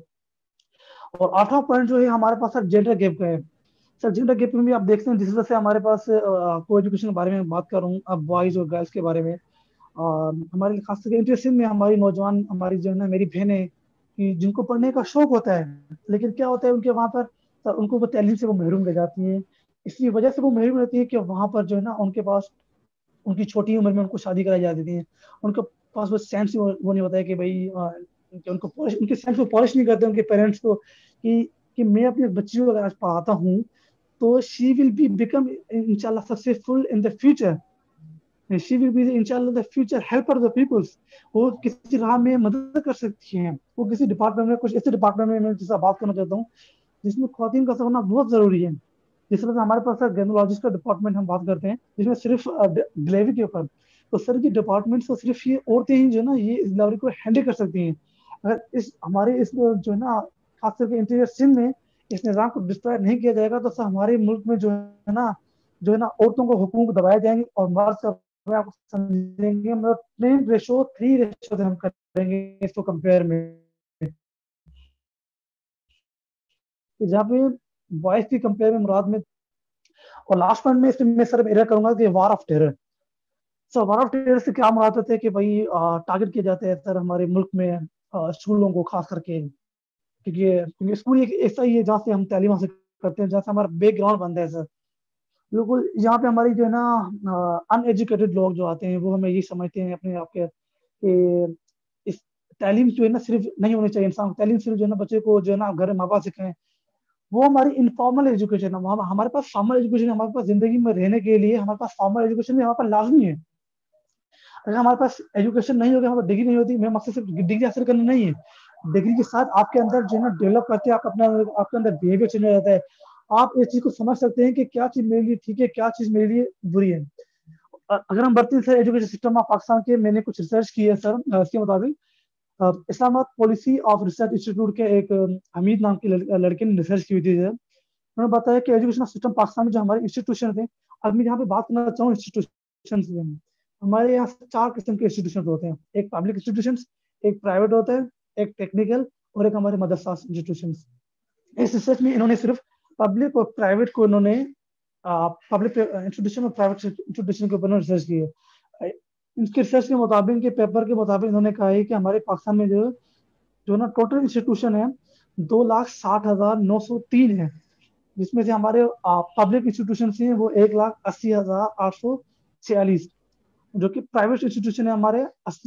اور 8واں پوائنٹ جو ہے ہمارے پاس سر جینڈر گیپ کا ہے. سر جینڈر گیپ میں بھی آپ دیکھتے ہیں جس وجہ سے ہمارے پاس کو ایجوکیشن کے بارے میں بات کر رہا ہوں اب بوائز اور گرلس کے بارے میں. ہمارے خاص طور انٹرسٹنگ میں ہماری نوجوان ہماری جو ہے نا میری بہنیں کہ جن کو پڑھنے کا شوق ہوتا ہے, لیکن کیا ہوتا ہے ان کے وہاں پر سر ان کو وہ تعلیم سے وہ محروم رہ جاتی ہیں. اس کی وجہ سے وہ محروم رہتی ہے کہ وہاں پر جو ہے نا ان کے پاس ان کی چھوٹی عمر میں ان کو شادی کرائی جاتی ہے. ان کے پاس وہ سینس وہ نہیں ہوتا ہے کہ بھائی ان کو ان کے سینس کو پالش نہیں کرتے ان کے پیرنٹس کو کہ میں اپنے بچیوں کو اگر آج پڑھاتا ہوں تو she will be become inshallah successful in the future. She will be inshallah the future helper of the peoples. وہ کسی راہ میں مدد کر سکتی ہیں. وہ کسی ڈپارٹمنٹ میں کچھ ایسے ڈپارٹمنٹ میں میں جیسا بات کرنا چاہتا ہوں جس میں خواتین کا ہونا بہت ضروری ہے. جس طرح سے ہمارے پاس گینولوجسٹ کا ڈپارٹمنٹ ہم بات کرتے ہیں جس میں صرف ڈلیوری کے اوپر, تو سر یہ ڈپارٹمنٹ تو صرف یہ عورتیں ہی جو ہے نا یہ اس ڈلیوری کو ہینڈل کر سکتی ہیں. اگر ہمارے اس جو ہے نا خاص کر کے انٹیریئر سندھ میں اس نظام کو ڈسٹرائب نہیں کیا جائے گا تو سر ہمارے ملک میں جو ہے نا عورتوں کو حقوق دبائے جائیں گے اور مرد کا آپ سمجھیں گے مطلب 3 ریشو ہم کریں گے اس کو کمپیئر میں, جہاں پہ وائس کی کمپیئر میں مراد میں. اور لاسٹ پوائنٹ میں اس میں سر ایرا کروں گا کہ war of terror. Sir war of terror سے کیا مراد ہوتا ہے کہ بھائی ٹارگیٹ کیا جاتا ہے سر ہمارے ملک میں اسکولوں کو خاص کر کے, کیونکہ اسکول ایک ایسا ہی ہے جہاں سے ہم تعلیم حاصل کرتے ہیں, جہاں سے ہمارا بیک گراؤنڈ بنتا ہے سر. بالکل یہاں پہ ہماری جو ہے نا ان ایجوکیٹڈ لوگ جو آتے ہیں وہ ہمیں یہ سمجھتے ہیں اپنے آپ کے کہ اس تعلیم جو ہے نا صرف نہیں ہونی چاہیے انسان کو, تعلیم صرف جو ہے نا بچے کو جو ہے نا گھر ماں باپ سکھائیں. وہ ہماری انفارمل ایجوکیشن ہے. ہمارے پاس فارمل ایجوکیشن ہمارے پاس زندگی میں رہنے کے لیے ہمارے پاس فارمل ایجوکیشن بھی ہمارے پاس لازمی ہے. اگر ہمارے پاس ایجوکیشن نہیں ہوگی, ہمارے ڈگری نہیں ہوتی, میں مقصد صرف ڈگری حاصل کرنا نہیں ہے, ڈگری کے ساتھ آپ کے اندر جو ہے نا ڈیولپ کرتے ہیں آپ کے اندر بیہیویئر چینج ہو جاتا ہے. آپ اس چیز کو سمجھ سکتے ہیں کہ کیا چیز میرے لیے ٹھیک ہے, کیا چیز میرے لیے بری ہے. اگر ہم بڑھتے ہیں sir education system of Pakistan کے, میں نے کچھ ریسرچ کی ہے سر اس کے مطابق اسلام آباد پالیسی آف ریسرچ انسٹیٹیوٹ کے ایک حمید نام کے لڑکے نے ریسرچ کی ہوئی تھی. انہوں نے بتایا کہ ایجوکیشن سسٹم پاکستان میں جو ہمارے انسٹیٹیوشن ہیں, اب میں یہاں پہ بات کرنا چاہوں انسٹیٹیوشن سے, ہمارے یہاں 4 قسم کے انسٹیٹیوشن ہوتے ہیں. ایک پبلک انسٹیٹیوشن, ایک پرائیویٹ ہوتا ہے, ایک ٹیکنیکل, اور ایک ہمارے مدرسہ انسٹیٹیوشن. اس ریسرچ میں انہوں نے صرف پبلک اور پرائیویٹ کو انہوں نے پبلک انسٹیٹیوشن اور پرائیویٹ انسٹیٹیوشن کے اوپر ریسرچ کی ہے. ان کے ریسرچ کے مطابق, کے پیپر کے مطابق انہوں نے کہا ہے کہ ہمارے پاکستان میں جو نا ٹوٹل انسٹیٹیوشن ہے 2,60,903 ہے, جس میں سے ہمارے پبلک انسٹیٹیوشن ہیں وہ 1,80,846, جو کہ پرائیویٹ انسٹیٹیوشن ہے ہمارے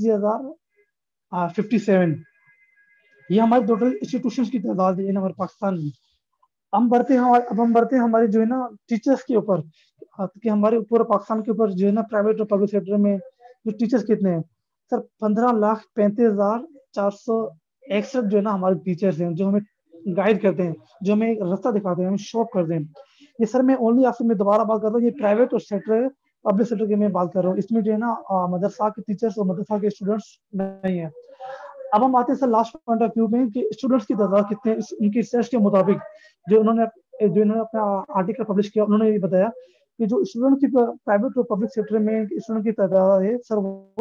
80,057. یہ ہمارے ٹوٹل انسٹیٹیوشن کی تعداد ہے ہمارے پاکستان میں. ہم بڑھتے ہیں ہمارے جو ہے نا ٹیچرس کے اوپر, کہ ہمارے پورے پاکستان کے اوپر جو ہے نا پرائیویٹ اور پبلک سیکٹر میں جو ٹیچرس کتنے ہیں سر 15,35,461 جو ہے نا ہمارے ٹیچرس ہیں جو ہمیں گائیڈ کرتے ہیں, جو ہمیں راستہ دکھاتے ہیں, ہمیں شوپ کرتے ہیں. یہ سر میں اونلی آپ سے میں دوبارہ بات کرتا ہوں, یہ پرائیویٹ اور سیکٹر پبلک سیکٹر کی میں بات کر رہا ہوں. اس میں جو ہے نا مدرسہ کے ٹیچرس اور مدرسہ کے اسٹوڈنٹس نہیں ہیں. اب ہم آتے ہیں sir last point of view میں کہ اسٹوڈنٹس کی تعداد کتنے ہیں. ان کی ریسرچ کے مطابق جو انہوں نے اپنا آرٹیکل پبلش کیا, انہوں نے یہ بتایا کہ جو اسٹوڈنٹ کی پرائیویٹ اور پبلک سیکٹر میں اسٹوڈنٹ کی تعداد ہے سر وہ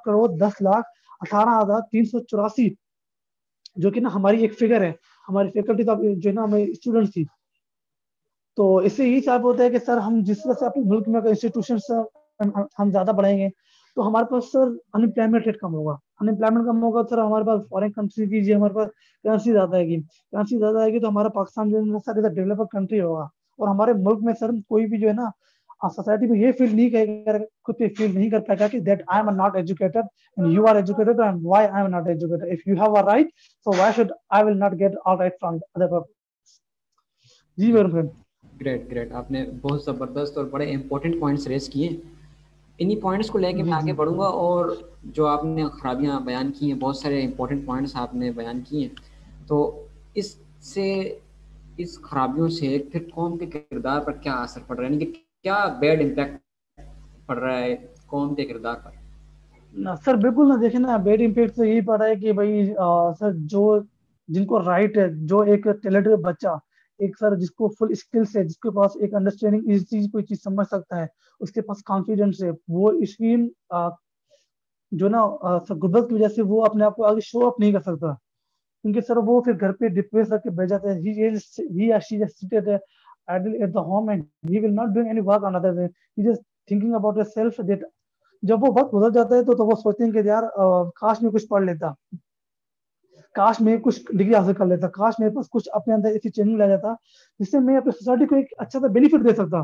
4,10,18,384, جو کہ نا ہماری ایک فگر ہے, ہماری فیکلٹی جو ہے نا ہماری اسٹوڈنٹس تھی. تو اس سے یہی صاحب ہوتا ہے کہ سر ہم جس طرح سے اپنے ملک میں انسٹیٹیوشن ہم زیادہ بڑھائیں گے तो हमारे पास सर अनएम्प्लॉयमेंट रेट कम होगा, अनएम्प्लॉयमेंट कम होगा सर, हमारे पास फॉरेन कंट्री की हमारे पास करेंसी ज्यादा आएगी, करेंसी ज्यादा आएगी तो हमारा पाकिस्तान जो है सर इधर डेवलप्ड कंट्री होगा, और हमारे मुल्क में सर कोई भी जो है ना सोसाइटी में ये फील नहीं करेगा, खुद पे फील नहीं कर पाएगा कि that I am not educated and you are educated and why I am not educated, if you have a right so why should I will not get all right from other people. जी मेरे फ्रेंड। ग्रेट ग्रेट, आपने बहुत ज़बरदस्त और बड़े इंपॉर्टेंट पॉइंट्स रेस किए। इन्हीं पॉइंट्स को लेके मैं आगे बढ़ूंगा, और जो आपने खराबियां बयान की हैं, बहुत सारे इंपॉर्टेंट पॉइंट्स आपने बयान किए हैं, तो इससे इस खराबियों से फिर कौम के किरदार पर क्या असर पड़ रहा है, यानी कि क्या बैड इम्पैक्ट पड़ रहा है कौम के किरदार पर? ना सर बिल्कुल ना, देखे ना बैड इम्पैक्ट तो यही पड़ रहा है कि भाई सर जो जिनको राइट है, जो एक टैलेंटेड बच्चा, एक सर जिसको फुल स्किल्स है, जिसके पास एक अंडरस्टैंडिंग इस चीज कोई चीज समझ सकता है, उसके पास कॉन्फिडेंस है, वो इसकी जो ना सर गुर्बत की वजह से वो अपने आप को आगे शो अप नहीं कर सकता, क्योंकि सर वो फिर घर पे डिप्रेस करके बैठ जाता है, he or she just seated idle at the home and he will not doing any work on other day, he just thinking about himself that जब वो वक्त गुजर जाता है तो वो सोचते हैं कि यार काश मैं कुछ पढ़ लेता, काश मैं कुछ डिग्री हासिल कर लेता, काश मेरे पास कुछ अपने अंदर ऐसी चेंजिंग ला जाता जिससे मैं अपनी सोसाइटी को एक अच्छा सा बेनिफिट दे सकता,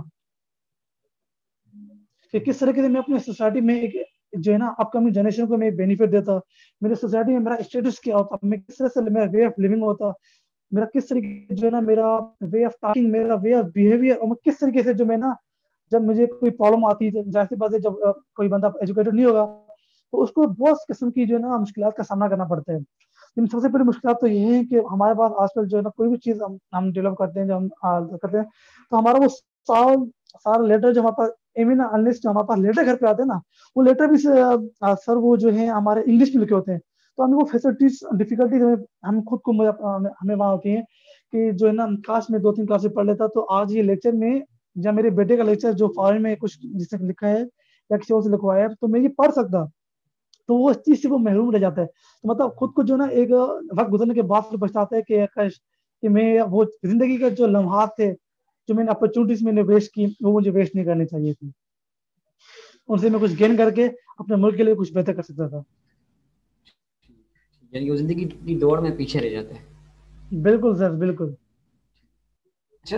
कि किस तरीके से मैं अपने सोसाइटी में एक जो है ना अपकमिंग जनरेशन को मैं बेनिफिट देता, मेरे सोसाइटी में मेरा स्टेटस क्या होता, मैं किस तरह से मेरा वे ऑफ लिविंग होता, मेरा किस तरीके जो है ना मेरा वे ऑफ टॉकिंग, मेरा वे ऑफ बिहेवियर, और मैं किस तरीके से जो मैं ना जब मुझे कोई प्रॉब्लम आती है, जाहिर सी बात है जब कोई बंदा एजुकेटेड नहीं होगा तो उसको बहुत किस्म की जो है ना मुश्किलात का सामना करना पड़ता है। लेकिन सबसे बड़ी मुश्किल तो ये है कि हमारे पास आजकल जो है ना कोई भी चीज हम डेवलप करते हैं, जो हम करते हैं, तो हमारा वो सारा लेटर जो हमारे पास इवन अनलेस जो हमारे पास लेटर घर पे आते हैं ना, वो लेटर भी सर वो जो है हमारे इंग्लिश में लिखे होते हैं, तो हमें वो फैसिलिटीज डिफिकल्टीज हम खुद को हमें वहाँ होती है कि जो है ना काश में 2-3 क्लास पढ़ लेता तो आज ये लेक्चर में, जब मेरे बेटे का लेक्चर जो फॉरेन में कुछ जिसने लिखा है या किसी और से लिखवाया है तो मैं ये पढ़ सकता, तो वो इस चीज से वो महरूम रह जाता है। तो मतलब खुद को जो ना एक वक्त गुजरने के बाद फिर पछताता है कि मैं वो जिंदगी के जो लम्हात थे, जो मैंने अपॉर्चुनिटीज मैंने वेस्ट की, वो मुझे वेस्ट नहीं करनी चाहिए थी, उनसे मैं कुछ गेन करके अपने मुल्क के लिए कुछ बेहतर कर सकता था। यानी कि वो जिंदगी की दौड़ में पीछे रह जाता है। बिल्कुल सर बिल्कुल। अच्छा,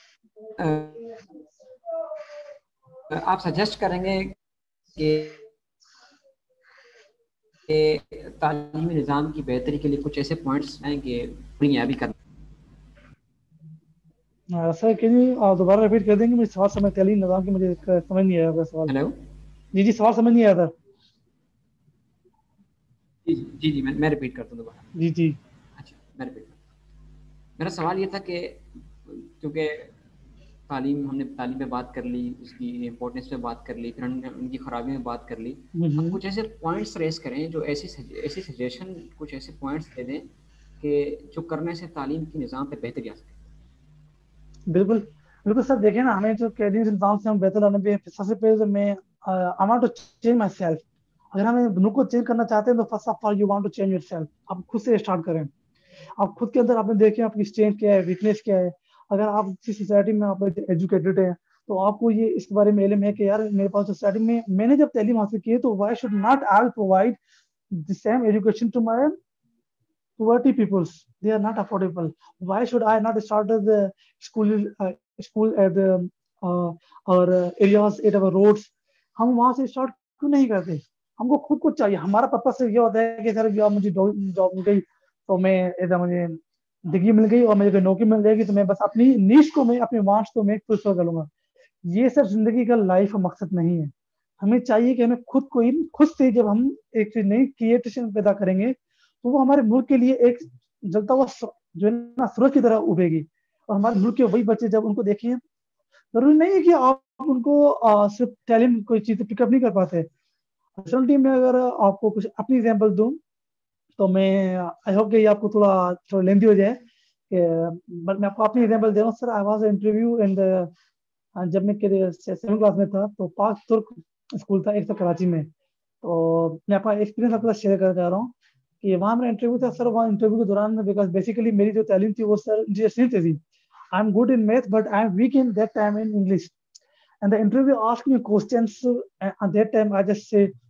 आप सजेस्ट करेंगे कि तालीमी निज़ाम की बेहतरी के लिए कुछ ऐसे पॉइंट्स हैं कि बुनियादी करना? सर आप दोबारा रिपीट कर देंगे, मुझे सवाल समझ तालीमी निज़ाम की मुझे समझ नहीं आया सवाल। हेलो, जी सवाल समझ नहीं आया था। जी जी मैं रिपीट करता हूँ दोबारा। जी अच्छा, मैं रिपीट करता हूँ। मेरा सवाल ये था कि क्योंकि हमने तालीम पे बात कर ली, उसकी इम्पोर्टेंस पे बात कर ली, फिर हमने उनकी खराबियों में बात कर ली, अब कुछ ऐसे पॉइंट्स रेस करें जो ऐसी सजेशन, कुछ ऐसे पॉइंट्स दे दें कि जो करने से तालीम की निज़ाम पे बेहतरी आ सके। बिल्कुल बिल्कुल सर, देखिए ना हमें जो कैरियर निज़ाम से हम बेहतर लाने पे सबसे पहले तो मैं I want to change myself. अगर हमें मुल्क को चेंज करना चाहते हैं तो first of all you want to change yourself, आप खुद से स्टार्ट करें। आप खुद के अंदर आपने देखें आपकी स्ट्रेंथ क्या है, वीकनेस क्या है। अगर आप किसी सोसाइटी में आप एजुकेटेड हैं तो आपको ये इसके बारे में इल्म है कि यार मेरे पास सोसाइटी में मैंने जब तालीम हासिल की है तो why should not I provide the same education to my poverty peoples, they are not affordable, why should I not start the school at the और areas at our roads, हम वहां से स्टार्ट क्यों नहीं करते। हमको खुद को चाहिए, हमारा पर्पस ये होता है कि सर जब मुझे जॉब मिल गई तो मैं ऐसा मुझे डिग्री मिल गई और मुझे कोई नौकरी मिल जाएगी तो मैं बस अपनी नीश को मैं अपने वांट्स को मैं फुलफिल कर लूंगा। ये सर जिंदगी का लाइफ का मकसद नहीं है। हमें चाहिए कि हमें खुद से जब हम एक नई क्रिएशन पैदा करेंगे तो वो हमारे मुल्क के लिए एक जलता हुआ जो है ना सूरज की तरह उभेगी, और हमारे मुल्क के वही बच्चे जब उनको देखें, जरूरी नहीं है कि आप उनको सिर्फ टैलेंट कोई चीज पिकअप नहीं कर पाते। पर्सनलिटी में अगर आपको कुछ अपनी एग्जांपल दूं तो मैं आई होप कि ये आपको थोड़ा लेंदी हो जाए बट मैं आपको अपनी एग्जांपल दे रहा हूँ। Sir I was interview in जब मैं 7th क्लास में था तो पाक तुर्क स्कूल था एक तो कराची में, तो मैं अपना एक्सपीरियंस आपके साथ शेयर करना चाह रहा हूँ कि वहाँ मेरा इंटरव्यू था। सर वहाँ इंटरव्यू के दौरान बिकॉज बेसिकली मेरी जो तालीम थी वो सर इंटरेस्ट नहीं थी, I am good in math but I am weak in that time in English, and the interview asked me questions at that time I just said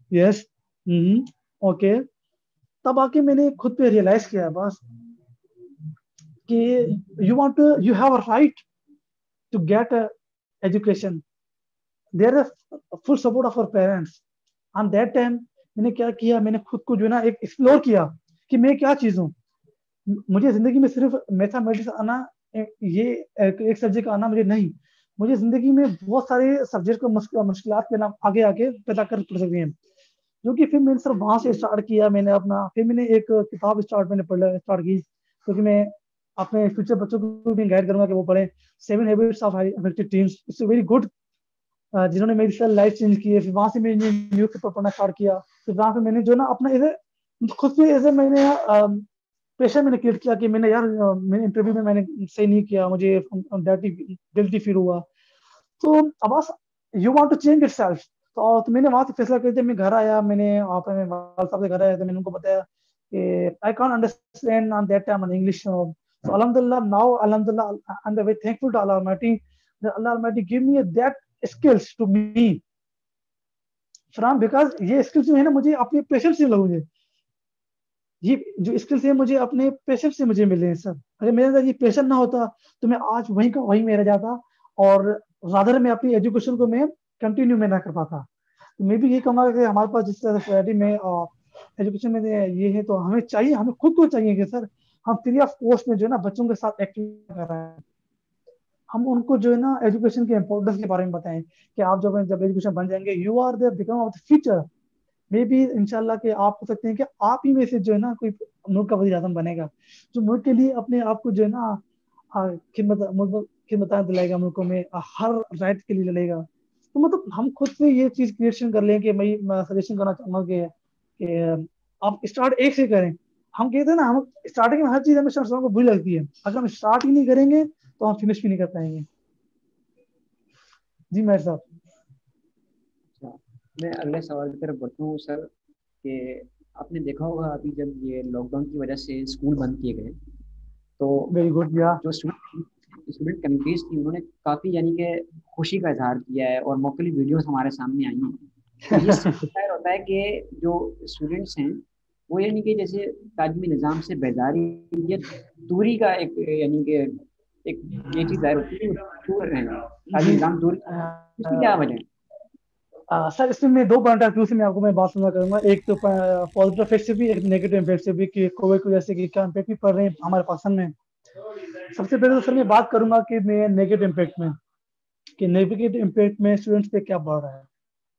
yes, okay. तब आके मैंने खुद पे रियलाइज किया बस कि you have a right to get a education. There is full support of our parents. On that time मैंने क्या किया, मैंने खुद को जो है ना एक एक्सप्लोर किया कि मैं क्या चीज हूँ। मुझे जिंदगी में सिर्फ मैथमेटिक्स आना, ये एक सब्जेक्ट आना मुझे नहीं, मुझे जिंदगी में बहुत सारे सब्जेक्ट को मुश्किलात में आगे आगे पैदा कर सकती हैं। जो कि फिर मैंने सिर्फ वहां से स्टार्ट किया, मैंने अपना फिर मैंने एक किताब मैंने पढ़ना स्टार्ट की, क्योंकि मैं अपने फ्यूचर बच्चों को भी गाइड करूंगा कि वो पढ़े 7 habits of highly effective teams. It's very good, जिन्होंने मेरी लाइफ चेंज की है। फिर वहां से मैंने न्यूज पेपर पढ़ना स्टार्ट किया। फिर वहां पे मैंने जो ना अपना इधर खुद से ऐसे मैंने प्रेशर मैंने क्रिएट किया कि मैंने यार मैंने इंटरव्यू में मैंने सही नहीं किया, मुझे गिल्टी फील हुआ। तो अब you want to change itself. तो मैंने वहां से फैसला कर दिया। मैं घर आया, मैंने अपने वाल साहब के घर आया तो मैंने उनको बताया कि I can't understand on that time on English. So alhamdulillah, now alhamdulillah, I'm very thankful to Allah Almighty that Allah Almighty give me that skills to me from, because ये skills जो है ना मुझे अपने पैशन से मिला, मुझे ये जो स्किल्स है मुझे अपने पैशन से मुझे मिले हैं सर। अगर मेरे अंदर ये पैशन ना होता तो मैं आज वहीं का वहीं में रह जाता, और रादर मैं अपनी एजुकेशन को मैं कंटिन्यू में ना कर पाता। तो मैं भी ये कहूँगा कि हमारे पास जिस तरह सोसाइटी में एजुकेशन में ये है, तो हमें चाहिए, हमें खुद को चाहिए कि सर हम फ्री ऑफ कॉस्ट में जो है ना बच्चों के साथ एक्टिविटी कर रहे हैं, हम उनको जो है ना एजुकेशन के इम्पोर्टेंस के बारे में बताएं कि आप जब एजुकेशन बन जाएंगे, you are the become of the future. मे भी इंशाल्लाह कि आप हो सकते हैं कि आप ही में से जो है ना कोई मुल्क का वज़ीर आज़म बनेगा, जो मुल्क के लिए अपने आप को जो है ना खिदमत दिलाएगा, मुल्कों में हर राइट के लिए लड़ेगा। तो मतलब हम खुद से ये चीज क्रिएशन कर लें कि मैं सजेशन करना चाहूंगा कि आप स्टार्ट एक से करें। हम कहते हैं ना, हम स्टार्टिंग में हर चीज हमें स्टार्ट को बुरी लगती है, अगर हम स्टार्ट ही नहीं करेंगे तो हम फिनिश भी नहीं कर पाएंगे। जी मेहर साहब। अच्छा, मैं अगले सवाल की तरफ बढ़ता हूँ सर, कि आपने देखा होगा अभी जब ये लॉकडाउन की वजह से स्कूल बंद किए गए, तो वेरी गुड। या जो स्टूडेंट कम्युनिटीज थी उन्होंने काफ़ी यानी कि खुशी का इजहार किया है और मुख्तलिफ वीडियोस हमारे सामने आई हैं। तो ये जाहिर होता है कि जो स्टूडेंट्स हैं वो यानी कि जैसे तालीमी निज़ाम से बेदारी या दूरी का एक यानी कि एक ये चीज़ जाहिर होती है कि वो दूर हैं, तालीमी जी निज़ाम दूर, इसकी क्या वजह है? सर, इसमें मैं दो पॉइंट ऑफ व्यू से मैं आपको मैं बात सुनना करूंगा। एक तो पॉजिटिव इफेक्ट से भी, एक नेगेटिव इफेक्ट से भी, कि कोविड की वजह से कि क्या इम्पैक्ट भी पड़ रहे हैं हमारे पाकिस्तान में। सबसे पहले तो सर मैं बात करूंगा कि मैं नेगेटिव इम्पैक्ट में, कि नेगेटिव इम्पैक्ट में स्टूडेंट्स पे क्या पड़ रहा है।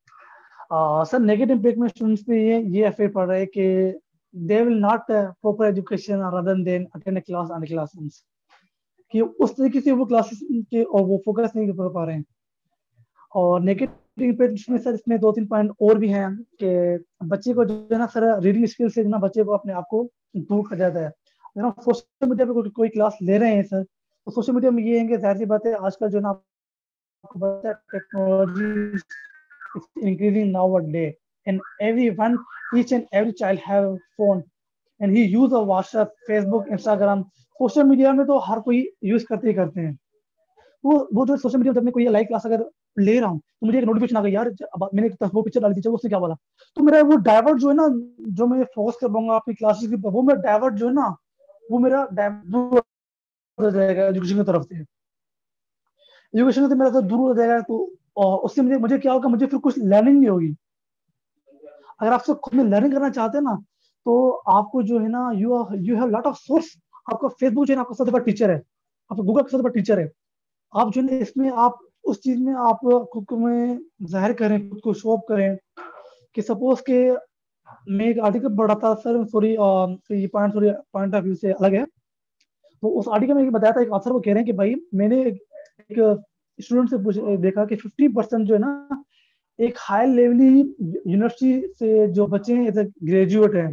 सर नेगेटिव इम्पैक्ट में स्टूडेंट्स पे ये इफेक्ट पड़ रहा है कि they will not proper education rather than attend class on classes, कि उस तरीके से वो क्लासेस के और वो फोकस नहीं कर पा रहे हैं। और नेगेटिव इम्पैक्ट में सर इसमें 2-3 पॉइंट और भी हैं कि बच्चे को जो है ना सर रीडिंग स्किल से जो ना बच्चे को अपने आप को दूर कर जाता है। अगर हम सोशल मीडिया पे कोई क्लास ले रहे हैं सर, तो सोशल मीडिया में ये है कि जाहिर सी बात है आजकल जो ना आपको पता है technology increasing nowadays, and each and every child have a phone and he use of WhatsApp, Facebook, Instagram। Social media में तो हर कोई यूज करते ही करते हैं। वो जो सोशल मीडिया जब मैं कोई लाइव क्लास अगर ले रहा हूँ तो मुझे एक नोटिफिकेशन आ गई, यार अब मैंने वो पिक्चर डाली थी, उसने क्या बोला, तो मेरा वो डाइवर्ट जो है ना, जो मैं फोकस कर पाऊंगा अपनी क्लासेस की, वो मेरा डाइवर्ट जो है ना, वो मेरा डाइवर्ट हो जाएगा एजुकेशन की तरफ से। एजुकेशन से मेरा तो दूर हो जाएगा, तो उससे मुझे क्या होगा, मुझे फिर कुछ लर्निंग नहीं होगी। अगर आप खुद में लर्निंग करना चाहते हैं ना, तो आपको जो है ना you have lot of source. आपका फेसबुक जो है ना आपका सबसे बड़ा टीचर है, आपका गूगल का सबसे बड़ा टीचर है। आप जो है इसमें आप उस चीज में आप खुद को में जाहिर करें, खुद को शो अप करें। कि सपोज के मैं एक आर्टिकल पढ़ा था सर, सॉरी ये पॉइंट ऑफ व्यू से अलग है। तो उस आर्टिकल में बताया था, एक ऑथर वो कह रहे हैं कि भाई मैंने एक स्टूडेंट से देखा कि 50% जो है ना एक हाई लेवली यूनिवर्सिटी से जो बच्चे हैं ग्रेजुएट हैं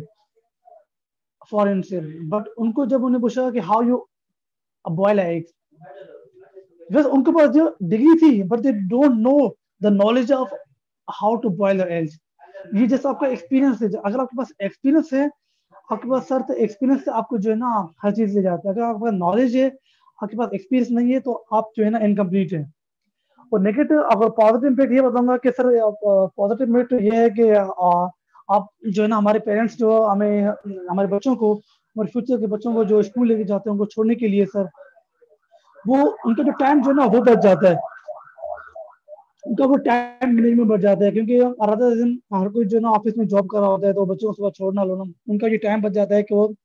फॉरेन से, बट उनको जब उन्हें पूछा कि हाउ यू बॉयल एग्स, बस उनके पास जो डिग्री थी but they don't know the knowledge of how to boil eggs. ये जैसा आपका एक्सपीरियंस है, अगर आपके पास एक्सपीरियंस है आपके पास सर, तो एक्सपीरियंस से आपको जो है ना हर चीज ले जाता है। अगर आपके पास नॉलेज है, आपके पास एक्सपीरियंस नहीं है, तो आप जो है ना इनकम्प्लीट है। اور نیگیٹو اگر پازیٹیو امپیکٹ یہ بتاؤں گا کہ سر پازیٹیو امپیکٹ یہ ہے کہ آپ جو ہے نا ہمارے پیرنٹس جو ہمیں ہمارے بچوں کو ہمارے فیوچر کے بچوں کو جو اسکول لے کے جاتے ہیں ان کو چھوڑنے کے لیے سر وہ ان کا جو ٹائم جو ہے نا وہ بچ جاتا ہے, ان کا وہ ٹائم مینجمنٹ بچ جاتا ہے, کیونکہ ادر دن ہر کوئی جو ہے نا آفس میں جاب کر رہا ہوتا ہے تو بچوں کو صبح چھوڑنا لانا ان کا یہ ٹائم بچ جاتا ہے کہ وہ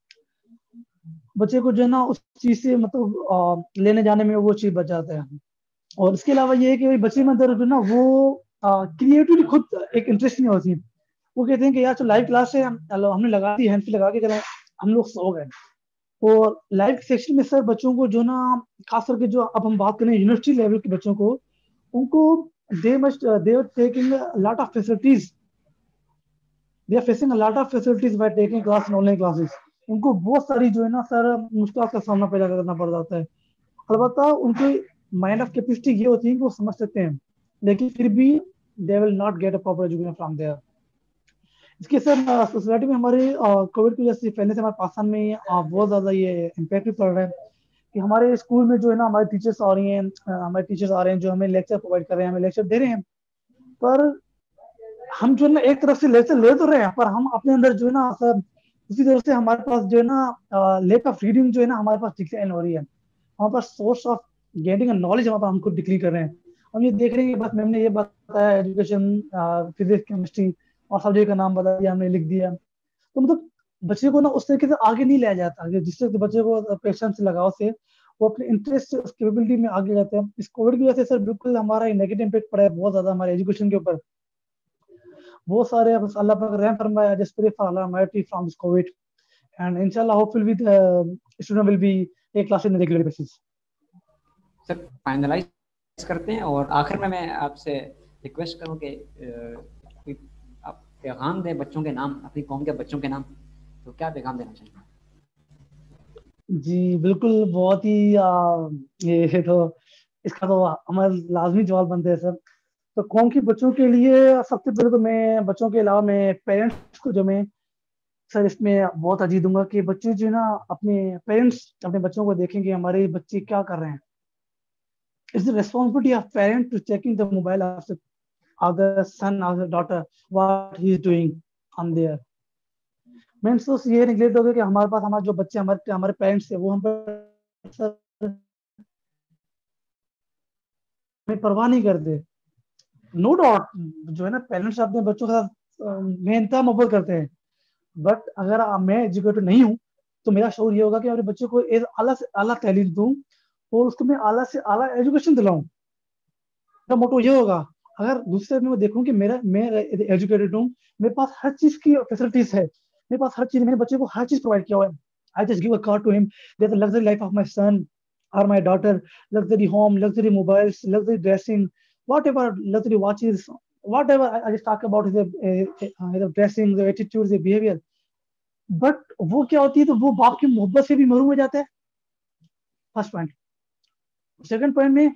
بچے کو جو ہے نا اس چیز سے مطلب لینے جانے میں وہ چیز بچ جاتا ہے. اور اس کے علاوہ یہ ہے کہ بچے میں اندر جو نا وہ کریٹیوٹی خود ایک انٹرسٹ نہیں ہوتی, وہ کہتے ہیں کہ یار لائیو کلاس ہے ہم نے لگا دی ہینڈ پہ لگا کے چلا ہم لوگ سو گئے. اور لائف سیکشن میں سر بچوں کو جو نا خاص کر کے جو اب ہم بات کریں یونیورسٹی لیول کے بچوں کو, ان کو they are taking a lot of facilities, they are facing a lot of facilities by taking class in online classes. ان کو بہت ساری جو ہے نا سر مشکلات کا سامنا پیدا کرنا پڑ جاتا ہے. البتہ ان کی مائنڈ آف کیپیسٹی یہ ہوتی ہے کہ وہ سمجھ سکتے ہیں, لیکن پھر بھی they will not get a proper education from there. اس کے سر سوسائٹی میں ہمارے کووڈ کی وجہ سے پہلے سے ہمارے پاکستان میں بہت زیادہ یہ امپیکٹ پڑ رہا ہے کہ ہمارے اسکول میں جو ہے نا ہمارے ٹیچرس آ رہی ہیں, ہمارے ٹیچرس آ رہے ہیں جو ہمیں لیکچر پرووائڈ کر رہے ہیں, ہمیں لیکچر دے رہے ہیں, پر ہم جو ہے نا ایک طرف سے لیکچر لے تو رہے ہیں پر ہم اپنے اندر جو ہے نا سر اسی طرح سے ہمارے پاس جو ہے نا لیک آف ریڈنگ جو ہے نا ہمارے پاس ڈکلائن ہو رہی ہے. ہمارے پاس سورس آف گیننگ نالج ہم خود ڈکلیئر کر رہے ہیں. ہم یہ دیکھ رہے ہیں کہ بس میم نے یہ بتایا ایجوکیشن فزکس کیمسٹری اور سبجیکٹ کا نام بتا دیا, ہم نے لکھ دیا, تو مطلب بچے کو نا اس طریقے سے آگے نہیں لایا جاتا جس سے بچے کو پیشنس لگاؤ سے وہ اپنے انٹرسٹ کیپیبلٹی میں آگے جاتے ہیں. اس کووڈ کی وجہ سے سر بالکل ہمارا نیگیٹو امپیکٹ پڑا ہے بہت زیادہ ہمارے ایجوکیشن کے اوپر. بہت سارے اللہ پاک رحم فرمایا جس پر Allah mighty from this covid and انشاءاللہ hopefully student will be take class in regular basis. Sir finalise کرتے ہیں اور آخر میں آپ سے ریکویسٹ کروں کہ آپ پیغام دیں بچوں کے نام, اپنی قوم کے بچوں کے نام, تو کیا پیغام دینا چاہیں گے؟ جی بالکل, بہت ہی یہ تو اس کا تو ہمارا لازمی جواب بنتے ہیں سر. تو قوم کے بچوں کے لیے سب سے پہلے تو میں بچوں کے علاوہ میں پیرنٹس کو جو میں سر اس میں بہت ترجیح دوں گا کہ بچے جو ہے نا اپنے پیرنٹس اپنے بچوں کو دیکھیں کہ ہمارے بچے کیا کر رہے ہیں. It's the responsibility of parent to checking the mobile of the son or the daughter what he is doing on there. میں یہ نیگلیکٹ ہو گیا کہ ہمارے پاس ہمارے جو بچے ہمارے پیرنٹس ہیں وہ ہم پر پرواہ نہیں کرتے. نو ڈاؤٹ جو ہے نا پیرنٹس اپنے بچوں کے ساتھ محنت محبت کرتے ہیں, بٹ اگر میں ایجوکیٹڈ نہیں ہوں تو میرا شعور یہ ہوگا کہ اپنے بچوں کو اعلیٰ سے اعلیٰ تعلیم دوں اور اس کو میں اعلیٰ سے اعلیٰ ایجوکیشن دلاؤں. میرا موٹو یہ ہوگا. اگر دوسرے میں دیکھوں کہ میں ایجوکیٹڈ ہوں, میرے پاس ہر چیز کی فیسلٹیز ہے, میرے پاس ہر چیز, میرے بچے کو ہر چیز پرووائڈ کیا ہوا ہے. I just give a car to him. There's a luxury life of my son or my daughter, luxury home, luxury mobiles, luxury dressing, whatever, luxury watches, whatever. I just talk about his dressing, the attitude, the behavior. But وہ کیا ہوتی ہے تو وہ باپ کی محبت سے بھی محروم ہو جاتا ہے. First point. سیکنڈ پوائنٹ میں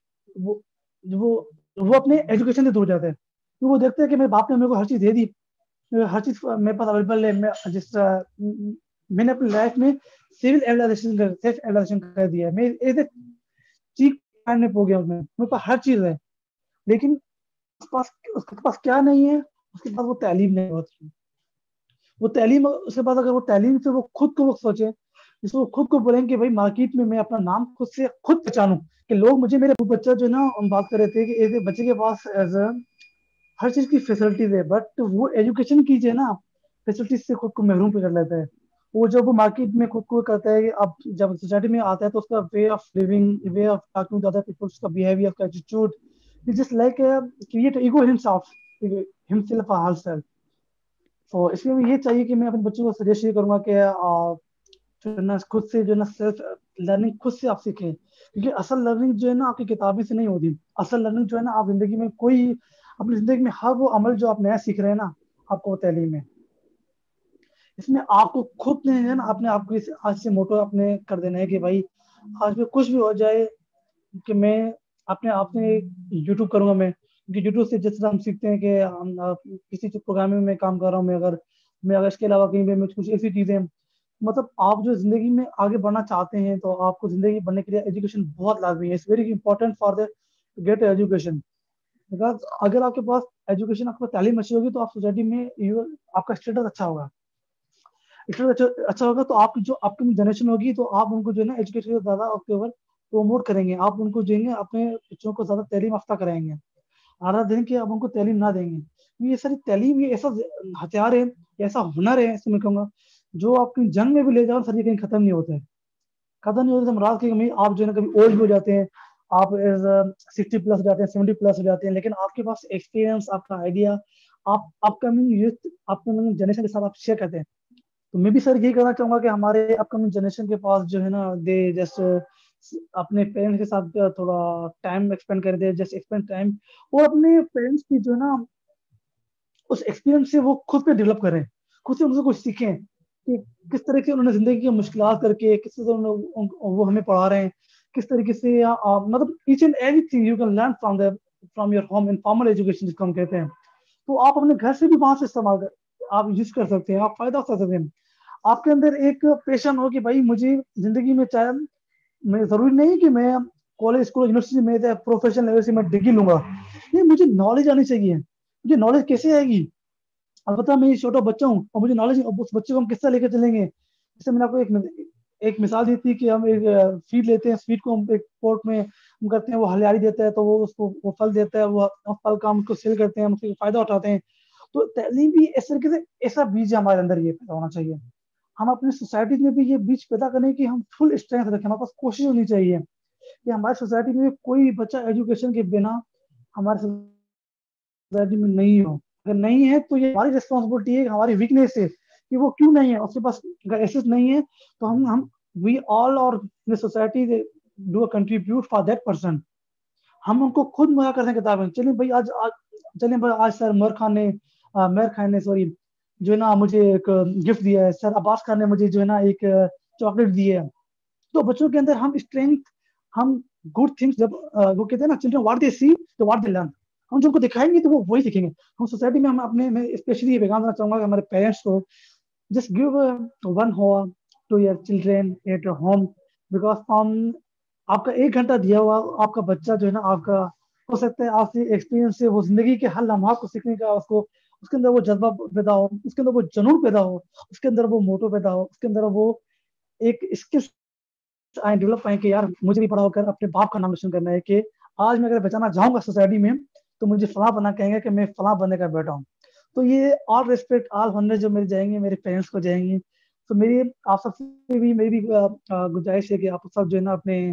وہ اپنے ایجوکیشن سے دور جاتا ہے, تو وہ دیکھتے ہیں کہ میرے باپ نے میرے کو ہر چیز دے دی, ہر چیز میرے پاس اویلیبل ہے. جس طرح میں نے اپنی لائف میں سیلف ایوالویشن کر دیا ہے, میں ایک چیز ہو گیا, میرے پاس ہر چیز ہے, لیکن اس کے پاس کیا نہیں ہے, اس کے پاس وہ تعلیم نہیں ہوتی. وہ تعلیم اس کے بعد اگر وہ تعلیم سے وہ خود کو وہ سوچے, جس کو خود کو بولیں کہ بھائی مارکیٹ میں اپنا نام خود پہچانوں کہ لوگ مجھے میرے بچہ جو ہے نا ہم بات کر رہے تھے کہ ایک بچے کے پاس ہر چیز کی فیسلٹیز ہے, بٹ وہ ایجوکیشن کیجیے نا فیسلٹیز سے خود کو محروم پہ کر لیتا ہے. وہ جب وہ مارکیٹ میں خود کو کرتا ہے کہ اب جب سوسائٹی میں آتا ہے تو اس کا way of living, way of talking to other people, اس کا بیہیویئر, اس کا attitude, it just like create ego himself herself. تو اس لیے یہ چاہیے کہ میں اپنے بچوں کو سجیسٹ یہ کروں گا کہ خود سے جو ہے نا سیلف لرننگ خود سے آپ سیکھیں, کیونکہ اصل لرننگ جو ہے نا آپ کی کتابیں سے نہیں ہوتی. اصل لرننگ جو ہے نا آپ زندگی میں اپنی زندگی میں ہر وہ عمل جو آپ نیا سیکھ رہے ہیں نا آپ کو تعلیم ہے, اس میں آپ کو خود نہیں ہے نا اپنے آپ کو آج سے موٹو اپنے کر دینا ہے کہ بھائی آج میں کچھ بھی ہو جائے کہ میں اپنے آپ میں یوٹیوب کروں گا. میں کیونکہ یوٹیوب سے جس طرح ہم سیکھتے ہیں کہ کسی پروگرامنگ میں کام کر رہا ہوں میں اگر اس کے علاوہ کہیں پہ کچھ ایسی چیزیں, مطلب آپ جو زندگی میں آگے بڑھنا چاہتے ہیں تو آپ کو زندگی بڑھنے کے لیے ایجوکیشن بہت لازمی ہے. It's very important for the get education. Because अगर आपके पास एजुकेशन, आपके पास तालीम अच्छी होगी तो आप सोसाइटी में आपका स्टेटस अच्छा होगा। स्टेटस अच्छा होगा तो आप जो आपकी जनरेशन होगी तो आप उनको जो है ना एजुकेशन को ज़्यादा आपके ऊपर प्रमोट करेंगे, आप उनको जो है अपने बच्चों को ज़्यादा तालीम याफ्ता कराएंगे। आधा दिन के आप उनको तालीम ना देंगे, ये सारी तालीम ये ऐसा हथियार है, ऐसा हुनर है, इसमें कहूँगा जो आपकी जंग में भी ले जाओ सर ये कहीं खत्म नहीं होता है। खत्म नहीं होता रात की आप जो है ना कभी ओल्ड भी हो जाते हैं, आप एज 60 प्लस हो जाते हैं, 70 प्लस हो जाते हैं, लेकिन आपके पास एक्सपीरियंस, आपका आइडिया, आप अपकमिंग यूथ, अपकमिंग जनरेशन के साथ आप शेयर करते हैं। तो मैं भी सर यही कहना चाहूंगा कि हमारे अपकमिंग जनरेशन के पास जो है ना दे जस्ट अपने पेरेंट्स के साथ थोड़ा टाइम एक्सपेंड कर दे, जस्ट एक्सपेंड टाइम, और अपने पेरेंट्स की जो है ना उस एक्सपीरियंस से वो खुद पे डेवलप करें, खुद से उनसे कुछ सीखें कि किस तरह से उन्होंने जिंदगी की मुश्किलात करके किस तरह से वो हमें पढ़ा रहे हैं, किस तरीके से मतलब each and everything you can learn from your home, informal education जिसको हम कहते हैं। तो आप अपने घर से भी वहां से इस्तेमाल आप यूज कर सकते हैं, आप फायदा उठा सकते हैं। आपके अंदर एक पैशन हो कि भाई मुझे जिंदगी में चाहे मैं जरूरी नहीं कि मैं कॉलेज स्कूल यूनिवर्सिटी में प्रोफेशनल लेवल से मैं डिग्री लूंगा, नहीं मुझे नॉलेज आनी चाहिए। मुझे नॉलेज कैसे आएगी? अब बता, मैं छोटा बच्चा हूँ और मुझे नॉलेज, उस बच्चे को हम किस तरह लेकर चलेंगे? जैसे मैंने आपको एक मिसाल दी थी कि हम एक फीड लेते हैं, फीड को हम एक पोर्ट में हम करते हैं, वो हरियाली देता है तो वो उसको वो फल देता है, वो फल का हम उसको सेल करते हैं, हम उससे फायदा उठाते हैं। तो तालीम भी इस तरीके से ऐसा बीज हमारे अंदर ये पैदा होना चाहिए। हम अपनी सोसाइटी में भी ये बीज पैदा करें कि हम फुल स्ट्रेंथ रखें, हमारे पास कोशिश होनी चाहिए कि हमारी सोसाइटी में कोई बच्चा एजुकेशन के बिना हमारे सोसाइटी में नहीं हो। अगर नहीं है तो ये हमारी रिस्पॉन्सिबिलिटी है, हमारी वीकनेस है कि वो क्यों नहीं है, उसके पास अगर एसेस नहीं है तो हम वी ऑल और society do contribute for that person. हम उनको खुद मुहैया कर दें किताबें, चलिए भाई आज चलिए भाई आज सर मेर खान ने सॉरी जो है ना मुझे एक गिफ्ट दिया है, सर अब्बास खान ने मुझे जो है ना एक चॉकलेट दी है। तो बच्चों के अंदर हम स्ट्रेंथ, हम गुड थिंग्स जब वो कहते हैं ना चिल्ड्रन व्हाट दे सी तो व्हाट दे लर्न, हम जो उनको दिखाएंगे तो वो वही सीखेंगे। हम सोसाइटी में हम अपने, मैं स्पेशली ये पैगाम देना चाहूंगा कि हमारे पेरेंट्स को just give one hour to your children at home, because from आपका 1 घंटा दिया हुआ आपका बच्चा जो है ना आपका हो सकता है आपसे एक्सपीरियंस से वो जिंदगी के हर लम्हा को सीखने का उसको उसके अंदर वो जज्बा पैदा हो, उसके अंदर वो जुनून पैदा हो, उसके अंदर वो मोटो पैदा हो, उसके अंदर वो एक स्किल आए डेवलप पाए कि यार मुझे भी बड़ा होकर अपने बाप का नाम रोशन करना है, कि आज मैं अगर बचाना जाऊंगा सोसाइटी में तो मुझे फला बना कहेंगे कि मैं फला बनने का बेटा हूँ। तो ये ऑल रिस्पेक्ट ऑल हॉनर जो मेरे जाएंगे मेरे पेरेंट्स को जाएंगे। तो मेरी आप सबसे भी मेरी गुजारिश है कि आप सब जो है ना अपने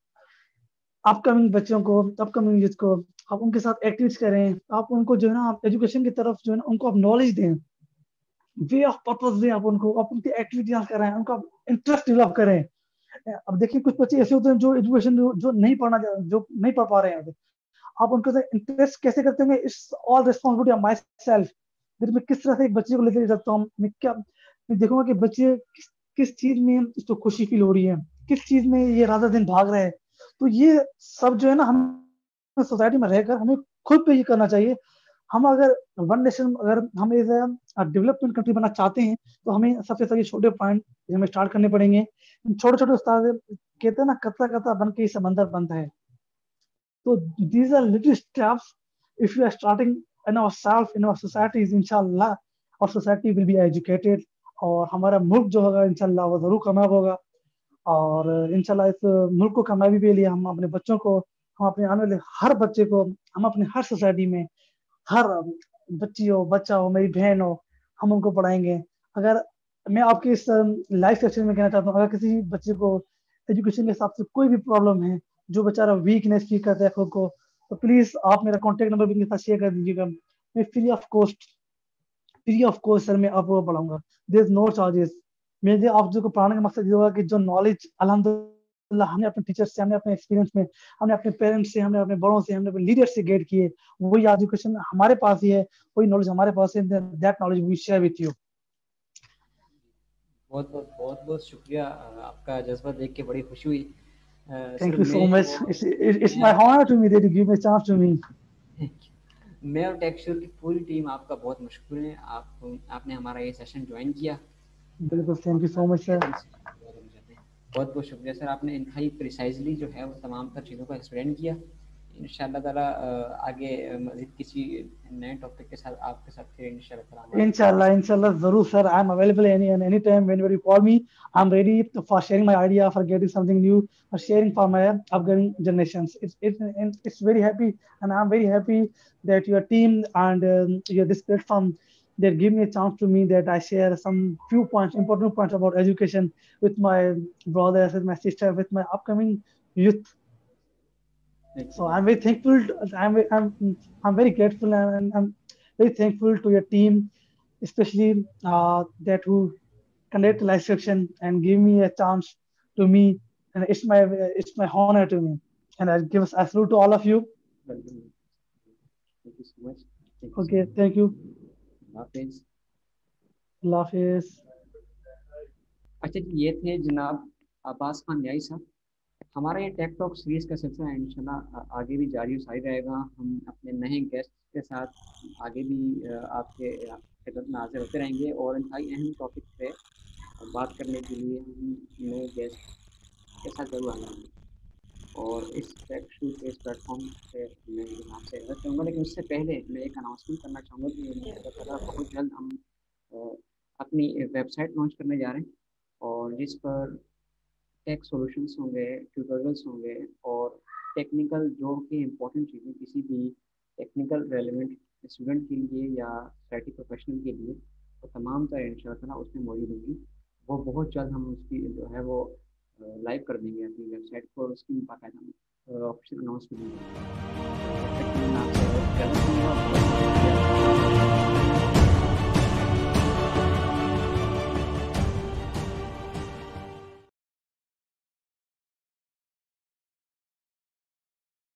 अपकमिंग बच्चों को, अपकमिंग यूथ को आप उनके साथ एक्टिविटीज करें, आप उनको जो है ना एजुकेशन की तरफ जो है ना उनको आप नॉलेज दें, वे ऑफ पर्पस दें, आप उनको आप उनकी एक्टिविटीज कराएं, उनका इंटरेस्ट डेवलप करें। अब देखिए कुछ बच्चे ऐसे होते हैं जो एजुकेशन जो नहीं पढ़ना जो नहीं पढ़ पा रहे हैं, आप उनको इंटरेस्ट कैसे करते होंगे, it's all responsibility of myself. मैं किस तरह से एक बच्चे को लेकर सकता हूँ, मैं देखूंगा कि बच्चे किस चीज में इसको खुशी फील हो रही है, किस चीज में ये रात दिन भाग रहे हैं। तो ये सब जो है ना हम सोसाइटी में रहकर हमें खुद पे ये करना चाहिए। हम अगर वन नेशन, अगर हम एज डेवलपमेंट कंट्री बनना चाहते हैं तो हमें सबसे सारे छोटे पॉइंट हमें स्टार्ट करने पड़ेंगे। छोटे छोटे उस्ताद कहते हैं ना कतरा कतरा बन के समंदर बनता है। तो these are little steps. If you are starting in ourselves, in our societies, inshallah, our society will be educated और हमारा मुल्क जो होगा इंशाल्लाह वो जरूर कामयाब होगा। और इंशाल्लाह इस मुल्क को कामयाबी के लिए हम अपने बच्चों को, हम अपने आने वाले हर बच्चे को, हम अपने हर सोसाइटी में हर बच्ची हो, बच्चा हो, मेरी बहन हो, हम उनको पढ़ाएंगे। अगर मैं आपके इस लाइफ सेक्शन में कहना चाहता हूँ, अगर किसी बच्चे को एजुकेशन के हिसाब से कोई भी प्रॉब्लम है, जो बेचारा वीकनेस फील करता है खुद को, तो प्लीज आप मेरा कॉन्टेक्ट नंबर भी मेरे साथ शेयर कर दीजिएगा। मैं फ्री ऑफ कॉस्ट सर मैं आपको पढ़ाऊंगा, देयर इज नो चार्जेस। मेरे आप जो को पढ़ाने का मकसद ये होगा कि जो नॉलेज अल्हम्दुलिल्लाह हमने अपने टीचर से, हमने अपने एक्सपीरियंस में, हमने अपने पेरेंट्स से, हमने अपने बड़ों से, हमने अपने लीडर से गेट किए, वही एजुकेशन हमारे पास ही है, वही नॉलेज हमारे पास है, that knowledge we share with you. बहुत बहुत शुक्रिया, आपका जज्बा देख के बड़ी खुशी हुई। Thank you so much, it's my honour to me that you give me chance to me. मैं और टेक्सचर की पूरी टीम आपका बहुत मशकूर है, आपने हमारा ये सेशन ज्वाइन किया। बिल्कुल, thank you so much sir. बहुत बहुत शुक्रिया सर, आपने इंतहाई प्रिसाइजली जो है वो तमाम तर चीज़ों को एक्सप्लेन किया। इंशाअल्लाह ताला आगे मज़ीद किसी नए टॉपिक के साथ आपके साथ फिर इंशाअल्लाह Inshallah, Zarur, sir. I'm available anytime whenever you call me. I'm ready for sharing my idea, for getting something new, for sharing for my upcoming generations. It's very happy, and I'm very happy that your team and your this platform that give me a chance to me that I share some few points, important points about education with my brothers, with my sister, with my upcoming youth. So I'm very thankful. I'm very grateful, and I'm very thankful to your team, especially that who conduct live section and give me a chance to me, and it's my honor to me, and I give a salute to all of you. Thank you so much. Okay, thank you. Hafiz. Allah Hafiz. अच्छा जी, ये थे जनाब अब्बास खान न्याई साहब। हमारा ये टेक टॉक सीरीज़ का सिलसिला इंशाल्लाह आगे भी जारी सारी रहेगा। हम अपने नए गेस्ट के साथ आगे भी आपके खिदमत में हाजिर होते रहेंगे और इंतहाई अहम टॉपिक पे बात करने के लिए हम नए गेस्ट के साथ जरूर आएंगे। और इस टेक शो के इस प्लेटफॉर्म पे मैं आपसे इजाज़त चाहूँगा, लेकिन उससे पहले मैं एक अनाउंसमेंट करना चाहूँगा कि बहुत जल्द हम अपनी वेबसाइट लॉन्च करने जा रहे हैं, और जिस पर टेक सॉल्यूशंस होंगे, ट्यूटोरियल्स होंगे और टेक्निकल जो कि इम्पोर्टेंट चीज़ें किसी भी टेक्निकल रेलेवेंट स्टूडेंट के लिए या आईटी प्रोफेशनल के लिए, तो तमाम तरह इंशाअल्लाह उसमें मौजूद होंगी। वो बहुत जल्द हम उसकी जो है वो लाइव कर देंगे अपनी वेबसाइट पर, उसकी बाकायदा ऑप्शन अनाउंस करेंगे।